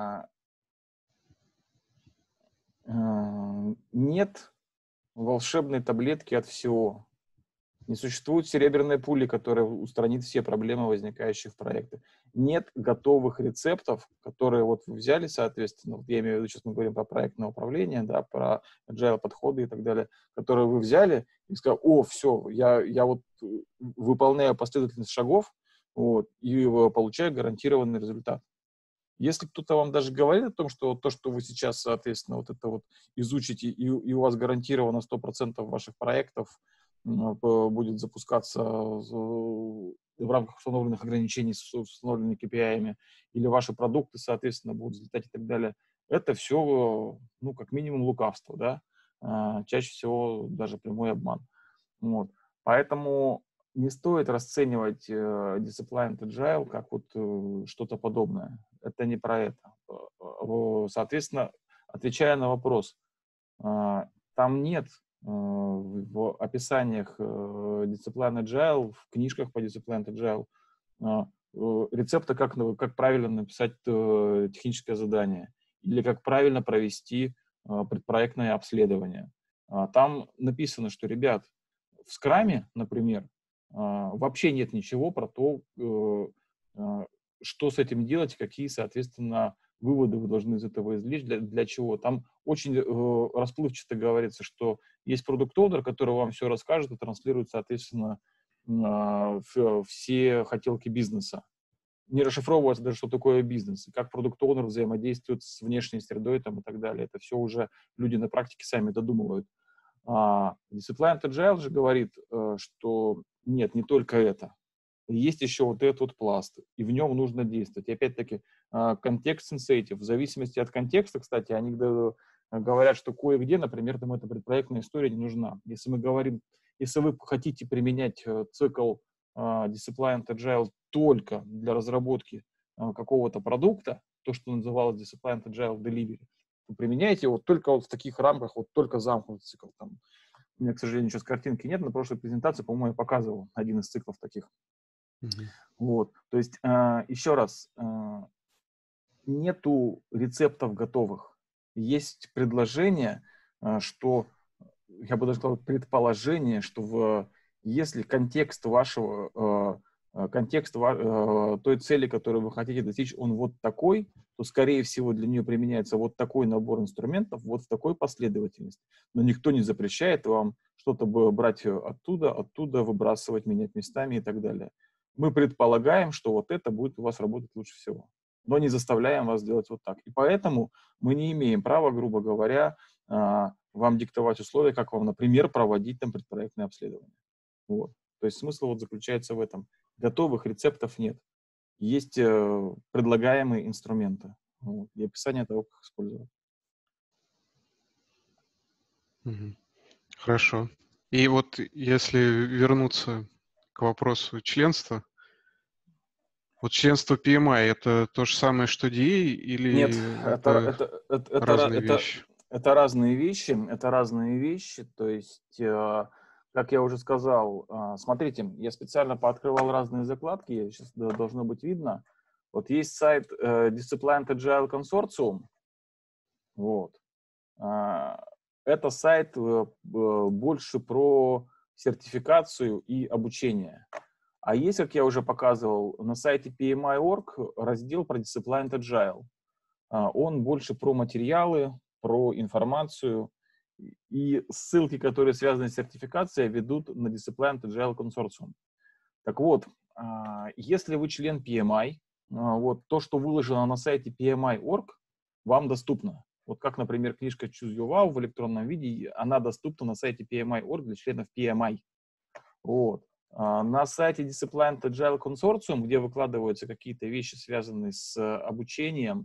нет волшебной таблетки от всего. Не существует серебряной пули, которая устранит все проблемы, возникающие в проекте. Нет готовых рецептов, которые вот вы взяли, соответственно, вот я имею в виду, сейчас мы говорим про проектное управление, да, про agile подходы и так далее, которые вы взяли и сказали, о, все, я вот выполняю последовательность шагов, вот, и получаю гарантированный результат. Если кто-то вам даже говорит о том, что то, что вы сейчас, соответственно, вот это вот изучите, и у вас гарантировано 100% ваших проектов будет запускаться в рамках установленных ограничений с установленными KPI-ами, или ваши продукты, соответственно, будут взлетать и так далее, это все, ну, как минимум, лукавство, да, чаще всего даже прямой обман. Вот. Поэтому не стоит расценивать Disciplined Agile как вот что-то подобное. Это не про это. Соответственно, отвечая на вопрос, там нет в описаниях Disciplined Agile, в книжках по Disciplined Agile рецепта, как правильно написать техническое задание или как правильно провести предпроектное обследование. Там написано, что, ребят, в скраме, например, вообще нет ничего про то, что с этим делать, какие, соответственно, выводы вы должны из этого извлечь, для чего. Там очень расплывчато говорится, что есть продукт-оунер, который вам все расскажет и транслирует, соответственно, все хотелки бизнеса. Не расшифровывается даже, что такое бизнес, и как продукт-оунер взаимодействует с внешней средой там, и так далее. Это все уже люди на практике сами додумывают. Disciplined Agile же говорит, что нет, не только это. Есть еще вот этот вот пласт, и в нем нужно действовать. И опять-таки, контекст sensitive. В зависимости от контекста, кстати, они говорят, что кое-где, например, там эта предпроектная история не нужна. Если мы говорим, если вы хотите применять цикл Disciplined Agile только для разработки какого-то продукта, то, что называлось Disciplined Agile Delivery, вы применяете его только вот в таких рамках, вот только замкнутый цикл. Там, у меня, к сожалению, сейчас картинки нет, на прошлой презентации, по-моему, я показывал один из циклов таких. Вот, то есть, еще раз, нету рецептов готовых. Есть предложение, что, я бы даже сказал, предположение, что если контекст вашего, той цели, которую вы хотите достичь, он вот такой, то, скорее всего, для нее применяется вот такой набор инструментов, вот в такой последовательности. Но никто не запрещает вам что-то брать оттуда выбрасывать, менять местами и так далее. Мы предполагаем, что вот это будет у вас работать лучше всего, но не заставляем вас делать вот так. И поэтому мы не имеем права, грубо говоря, вам диктовать условия, как вам, например, проводить там предпроектное обследование. Вот. То есть смысл вот заключается в этом. Готовых рецептов нет. Есть предлагаемые инструменты. Вот, и описание того, как их использовать. Хорошо. И вот если вернуться к вопросу членства, вот членство PMI — это то же самое, что DA, Нет, или это разные вещи? это разные вещи. Это разные вещи. То есть, как я уже сказал, смотрите, я специально пооткрывал разные закладки, сейчас должно быть видно. Вот есть сайт Disciplined Agile Consortium. Вот. Это сайт больше про сертификацию и обучение. А есть, как я уже показывал, на сайте PMI.org раздел про Disciplined Agile. Он больше про материалы, про информацию, и ссылки, которые связаны с сертификацией, ведут на Disciplined Agile Consortium. Так вот, если вы член PMI, вот то, что выложено на сайте PMI.org, вам доступно. Вот как, например, книжка Choose Your Wow в электронном виде, она доступна на сайте PMI.org для членов PMI. Вот. На сайте Disciplined Agile Consortium, где выкладываются какие-то вещи, связанные с обучением,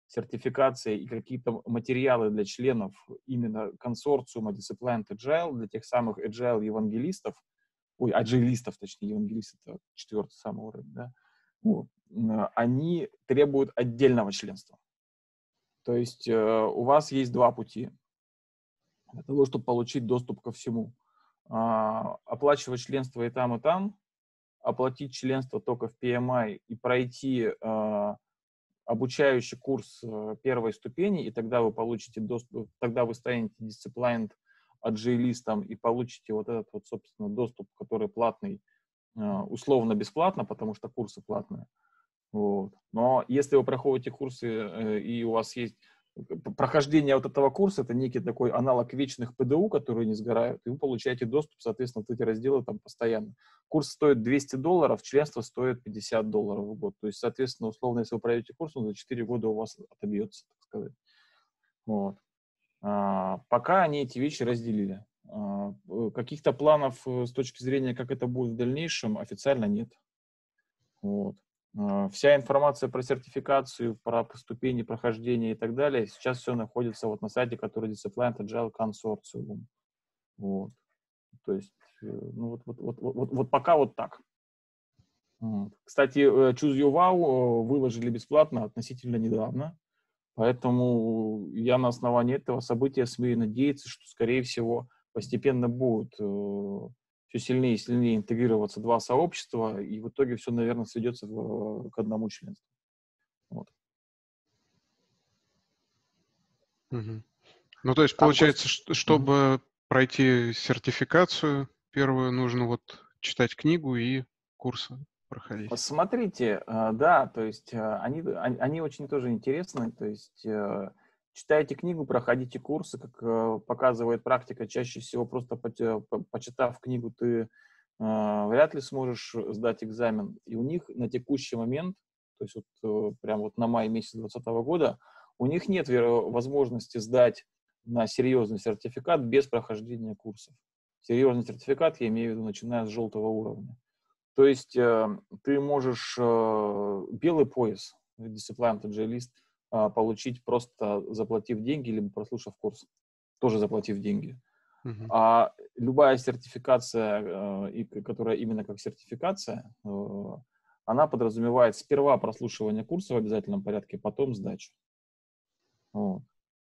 сертификация и какие-то материалы для членов именно консорциума Disciplined Agile, для тех самых Agile-евангелистов, agilistов, точнее, евангелист — это 4-й самый уровень, да, вот, они требуют отдельного членства. То есть у вас есть два пути для того, чтобы получить доступ ко всему. Оплачивать членство и там, оплатить членство только в PMI и пройти обучающий курс первой ступени, и тогда вы получите доступ, тогда вы станете Disciplined Agilistом и получите вот этот вот, собственно, доступ, который платный, условно бесплатно, потому что курсы платные. Вот. Но если вы проходите курсы, и у вас есть прохождение вот этого курса, это некий такой аналог вечных ПДУ, которые не сгорают, и вы получаете доступ, соответственно, в эти разделы там постоянно. Курс стоит $200, членство стоит $50 в год. То есть, соответственно, условно, если вы пройдете курс, он за 4 года у вас отобьется, так сказать. Вот. Пока они эти вещи разделили. Каких-то планов с точки зрения, как это будет в дальнейшем, официально нет. Вот. Вся информация про сертификацию, про ступени прохождения и так далее, сейчас все находится вот на сайте, который Disciplined Agile Consortium. Вот. То есть, ну, вот пока вот так. Кстати, Choose Your Wow выложили бесплатно относительно недавно, поэтому я на основании этого события смею надеяться, что, скорее всего, постепенно будут все сильнее и сильнее интегрироваться два сообщества, и в итоге все, наверное, сведется к одному членству. Вот. Мгм. Ну, то есть, получается, чтобы пройти сертификацию первую, нужно вот читать книгу и курсы проходить. Смотрите, да, то есть они очень тоже интересны, то есть читайте книгу, проходите курсы, как показывает практика, чаще всего просто почитав книгу, ты вряд ли сможешь сдать экзамен. И у них на текущий момент, то есть вот прям вот на май месяц 2020 года, у них нет возможности сдать на серьезный сертификат без прохождения курсов. Серьезный сертификат, я имею в виду, начиная с желтого уровня. То есть ты можешь белый пояс, Disciplined Agilist, получить просто заплатив деньги, либо прослушав курс, тоже заплатив деньги. А любая сертификация, которая именно как сертификация, она подразумевает сперва прослушивание курса в обязательном порядке, потом сдачу. Вот.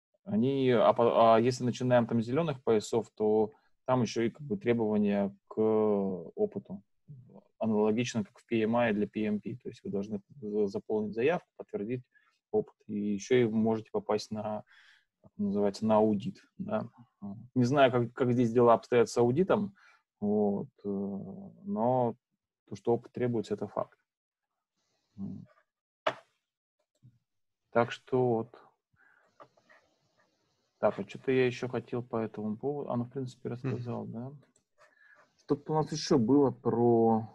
Если начинаем там с зеленых поясов, то там еще и как бы требования к опыту. Аналогично, как в PMI для PMP. То есть вы должны заполнить заявку, подтвердить опыт. И еще и можете попасть на, как называется, на аудит. Да? Не знаю, как здесь дела обстоят с аудитом, вот, но то, что опыт требуется, это факт. Так что вот. Так, а что-то я еще хотел по этому поводу. Ну, в принципе, рассказал, да? Что-то у нас еще было про...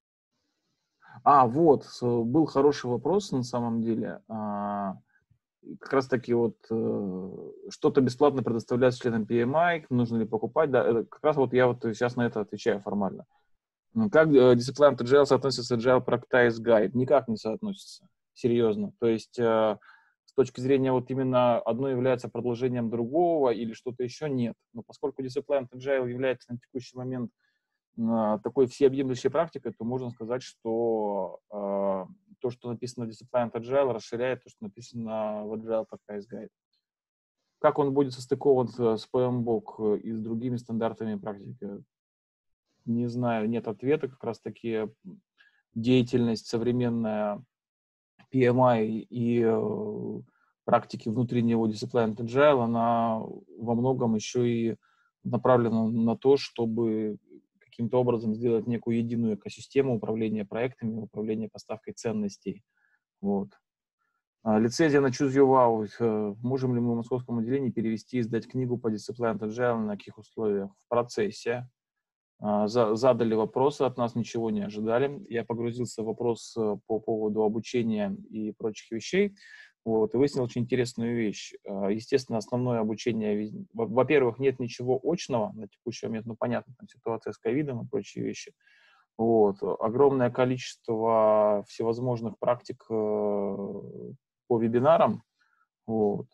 Вот, был хороший вопрос на самом деле. Как раз таки вот что-то бесплатно предоставлять членам PMI, нужно ли покупать, да, как раз вот я вот сейчас на это отвечаю формально. Как Disciplined Agile соотносится с Agile Practice Guide? Никак не соотносится, серьезно. То есть с точки зрения вот именно одно является продолжением другого или что-то еще, нет. Но поскольку Disciplined Agile является на текущий момент такой всеобъемлющей практикой, то можно сказать, что то, что написано в Disciplined Agile, расширяет то, что написано в Agile Practice Guide. Как он будет состыкован с PMBOK и с другими стандартами практики, не знаю, нет ответа. Как раз таки деятельность современная PMI и практики внутри него Disciplined Agile, она во многом еще и направлена на то, чтобы каким-то образом сделать некую единую экосистему управления проектами, управления поставкой ценностей. Вот. Лицензия на Choose Your Wow. Можем ли мы в московском отделении перевести и издать книгу по Disciplined Agile, на каких условиях? В процессе. Задали вопросы, от нас ничего не ожидали. Я погрузился в вопрос по поводу обучения и прочих вещей. Вот, и выяснил очень интересную вещь. Естественно, основное обучение, во-первых, нет ничего очного на текущий момент, понятно, там ситуация с ковидом и прочие вещи. Вот, огромное количество всевозможных практик по вебинарам, вот,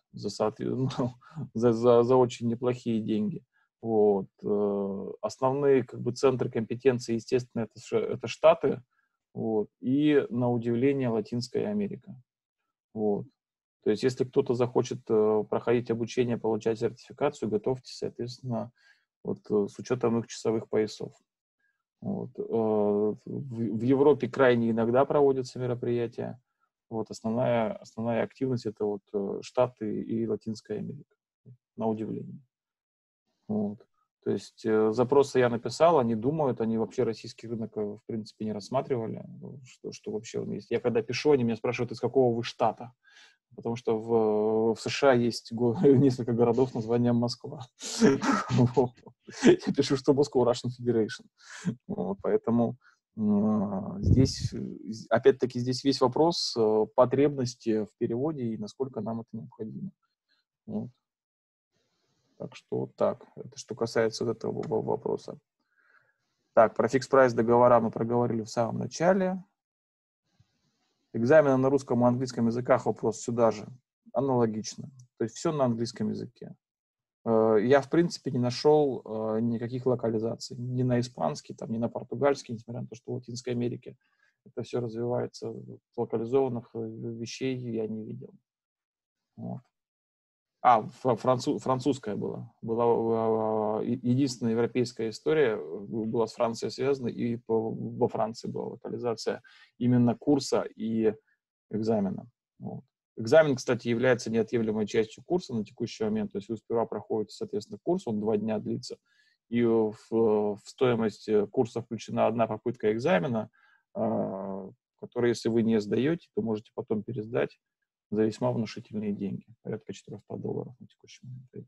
за очень неплохие деньги. Вот. Основные как бы центры компетенции, естественно, это Штаты, вот, и, на удивление, Латинская Америка. Вот. То есть, если кто-то захочет проходить обучение, получать сертификацию, готовьтесь, соответственно, вот, с учетом их часовых поясов. Вот. В Европе крайне иногда проводятся мероприятия. Вот. Основная активность — это вот Штаты и Латинская Америка, на удивление. Вот. То есть запросы я написал, они думают, они вообще российский рынок в принципе не рассматривали, что вообще он есть. Я когда пишу, они меня спрашивают, из какого вы штата, потому что в США есть несколько городов с названием Москва. Я пишу, что Moscow Russian Federation. Поэтому здесь, опять-таки, здесь весь вопрос потребности в переводе и насколько нам это необходимо. Вот. Так что вот так. Это что касается вот этого вопроса. Так, про фикс-прайс договора мы проговорили в самом начале. Экзамены на русском и английском языках, вопрос сюда же. Аналогично. То есть все на английском языке. Я, в принципе, не нашел никаких локализаций. Ни на испанский, там, ни на португальский, несмотря на то, что в Латинской Америке это все развивается. Локализованных вещей я не видел. Вот. Французская была. Была единственная европейская история, была с Францией связана, и во Франции была локализация именно курса и экзамена. Вот. Экзамен, кстати, является неотъемлемой частью курса на текущий момент. То есть вы сперва проходите, соответственно, курс, он 2 дня длится, и в стоимость курса включена одна попытка экзамена, которую, если вы не сдаете, то можете потом пересдать за весьма внушительные деньги, порядка $400 на текущий момент.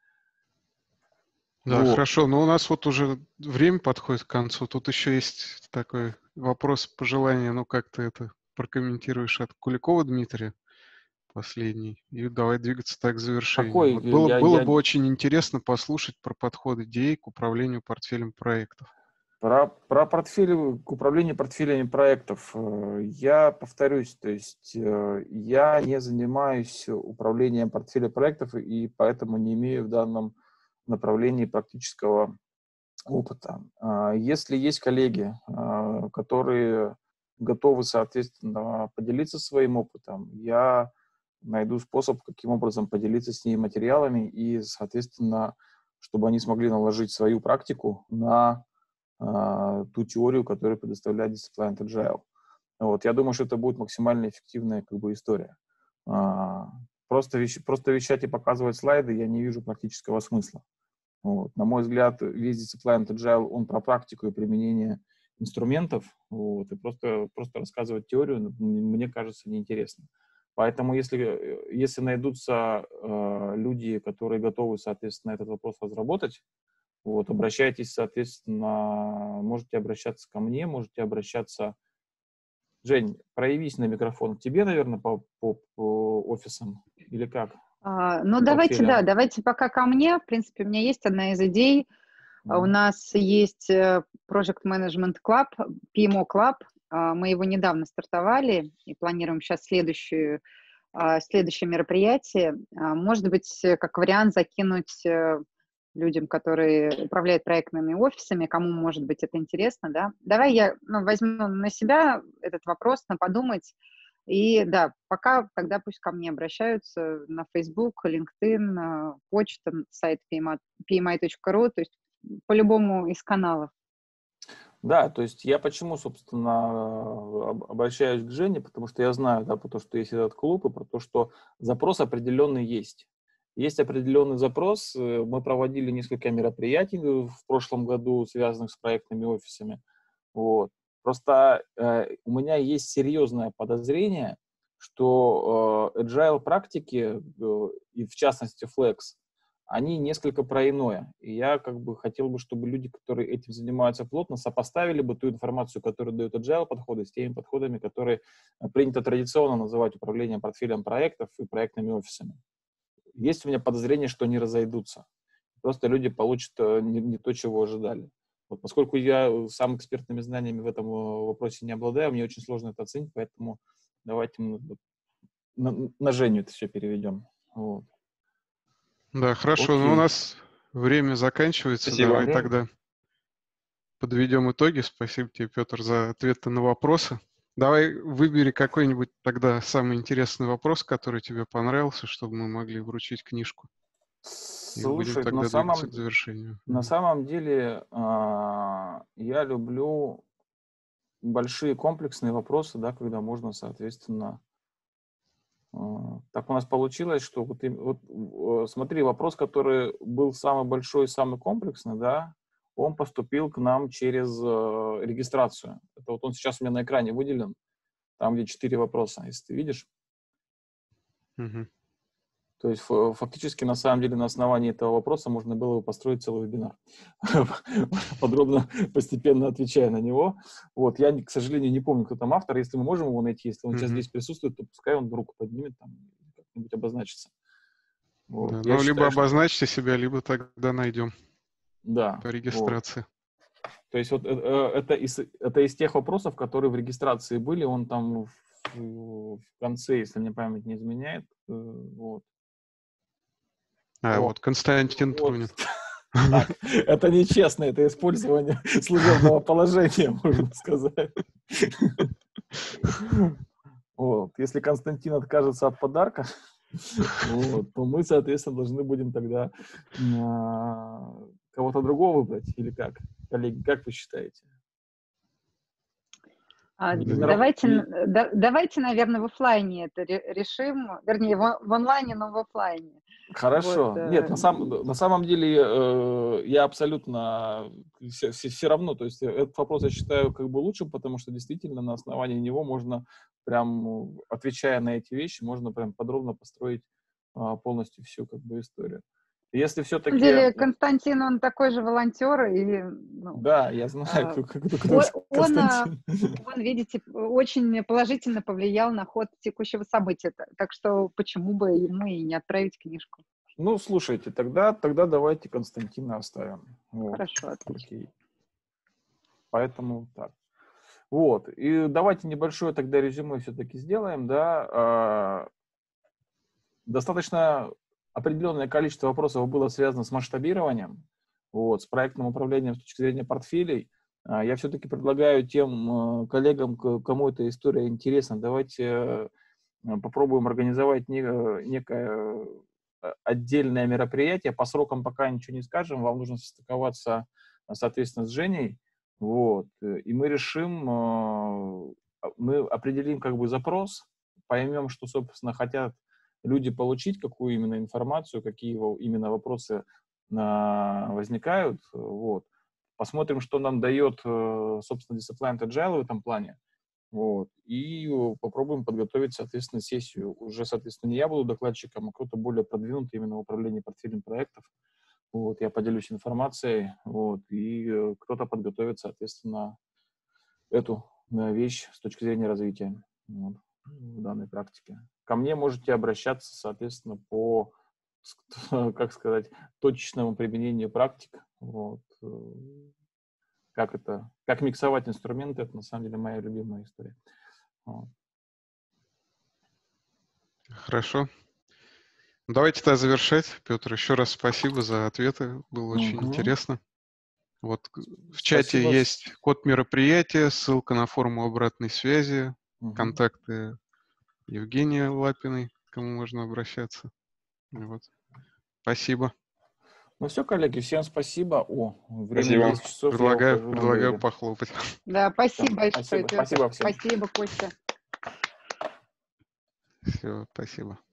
Да, Вот. хорошо. Но у нас вот уже время подходит к концу. Тут еще есть такой вопрос, пожелание, ну как ты это прокомментируешь от Куликова Дмитрия, последний. И давай двигаться так к завершению. Какой? Вот было бы очень интересно послушать про подход идей к управлению портфелем проектов. Про портфели, к управлению портфелями проектов я повторюсь, то есть я не занимаюсь управлением портфеля проектов и поэтому не имею в данном направлении практического опыта. Если есть коллеги, которые готовы, соответственно, поделиться своим опытом, я найду способ, каким образом поделиться с ними материалами и, соответственно, чтобы они смогли наложить свою практику на ту теорию, которую предоставляет Disciplined Agile. Вот. Я думаю, что это будет максимально эффективная как бы история. Просто вещать и показывать слайды я не вижу практического смысла. Вот. На мой взгляд, весь Disciplined Agile, он про практику и применение инструментов, вот, и просто рассказывать теорию, мне кажется, неинтересно. Поэтому если найдутся люди, которые готовы, соответственно, этот вопрос разработать, вот, обращайтесь, соответственно, можете обращаться ко мне, можете обращаться... Жень, проявись на микрофон. К тебе, наверное, по офисам или как? Ну, давайте, да, давайте пока ко мне. В принципе, у меня есть одна из идей. У нас есть Project Management Club, PMO Club. Мы его недавно стартовали и планируем сейчас следующее мероприятие. Может быть, как вариант закинуть людям, которые управляют проектными офисами, кому, может быть, это интересно, да. Давай я возьму на себя этот вопрос, на подумать. И да, пока тогда пусть ко мне обращаются на Facebook, LinkedIn, почта, сайт pmi.ru, то есть по-любому из каналов. Да, то есть я почему, собственно, обращаюсь к Жене, потому что я знаю, да, про то, что есть этот клуб, и про то, что запрос определенный есть. Есть определенный запрос. Мы проводили несколько мероприятий в прошлом году, связанных с проектными офисами. Вот. Просто у меня есть серьезное подозрение, что agile практики, и в частности Flex, они несколько про иное. И я как бы хотел бы, чтобы люди, которые этим занимаются плотно, сопоставили бы ту информацию, которую дают agile подходы, с теми подходами, которые принято традиционно называть управлением портфелем проектов и проектными офисами. Есть у меня подозрение, что они разойдутся. Просто люди получат не то, чего ожидали. Вот, поскольку я сам экспертными знаниями в этом вопросе не обладаю, мне очень сложно это оценить, поэтому давайте мы на Женю это все переведем. Вот. Да, хорошо. Но у Окей. нас время заканчивается. Спасибо. Давай Время? тогда подведем итоги. Спасибо тебе, Петр, за ответы на вопросы. Давай выбери какой-нибудь тогда самый интересный вопрос, который тебе понравился, чтобы мы могли вручить книжку. И будем Слушай, тогда двигаться к завершению. на самом деле я люблю большие комплексные вопросы, да, когда можно, соответственно, так у нас получилось, что смотри, вопрос, который был самый большой, самый комплексный, да, он поступил к нам через регистрацию. Это вот он сейчас у меня на экране выделен, там, где 4 вопроса, если ты видишь. Мгм. То есть фактически, на самом деле, на основании этого вопроса можно было бы построить целый вебинар, подробно, постепенно отвечая на него. Вот, я, к сожалению, не помню, кто там автор. Если мы можем его найти, если он сейчас здесь присутствует, то пускай он руку поднимет, там, как-нибудь обозначится. Вот. Да, Я ну, либо считаю, что... обозначьте себя, либо тогда найдем Да. по Вот. регистрации. То есть вот это из тех вопросов, которые в регистрации были, он там в конце, если мне память не изменяет, вот. Вот Константин Вот. Трунин. Так, это нечестно, это использование служебного положения, можно сказать. Вот. Если Константин откажется от подарка, вот, то мы, соответственно, должны будем тогда кого-то другого выбрать, или как? Коллеги, как вы считаете? Давайте, наверное, в офлайне это решим, вернее, в онлайне, но в офлайне. Хорошо. Вот. Нет, на самом деле я абсолютно все равно, то есть этот вопрос я считаю как бы лучшим, потому что действительно на основании него можно прям, отвечая на эти вещи, можно прям подробно построить полностью всю как бы историю. Если все-таки... На самом деле Константин, он такой же волонтер, и... Ну, да, я знаю, кто Константин. Он, видите, очень положительно повлиял на ход текущего события, так что почему бы ему и не отправить книжку? Ну, слушайте, тогда давайте Константина оставим. Вот. Хорошо, отлично. Окей. Поэтому так. Вот. И давайте небольшое тогда резюме все-таки сделаем, да. Достаточно определенное количество вопросов было связано с масштабированием, вот, с проектным управлением с точки зрения портфелей. Я все-таки предлагаю тем коллегам, кому эта история интересна, давайте попробуем организовать некое отдельное мероприятие. По срокам пока ничего не скажем, вам нужно состыковаться, соответственно, с Женей. Вот, и мы решим, мы определим как бы запрос, поймем, что, собственно, хотят люди получить, какую именно информацию, какие именно вопросы возникают. Вот. Посмотрим, что нам дает, собственно, Disciplined Agile в этом плане. Вот. И попробуем подготовить, соответственно, сессию. Уже, соответственно, не я буду докладчиком, а кто-то более продвинутый именно в управлении портфелем проектов. Вот. Я поделюсь информацией, вот. И кто-то подготовит, соответственно, эту вещь с точки зрения развития, вот, в данной практике. Ко мне можете обращаться, соответственно, по, как сказать, точечному применению практик. Вот. Как миксовать инструменты, это на самом деле моя любимая история. Вот. Хорошо. Давайте тогда завершать. Петр, еще раз спасибо за ответы. Было очень интересно. Вот в чате есть код мероприятия, ссылка на форму обратной связи, контакты Евгения Лапиной, к кому можно обращаться. Вот. Спасибо. Ну все, коллеги, всем спасибо. Время 10 часов. Предлагаю похлопать. Да, спасибо большое. Спасибо всем. Спасибо, Костя. Все, спасибо.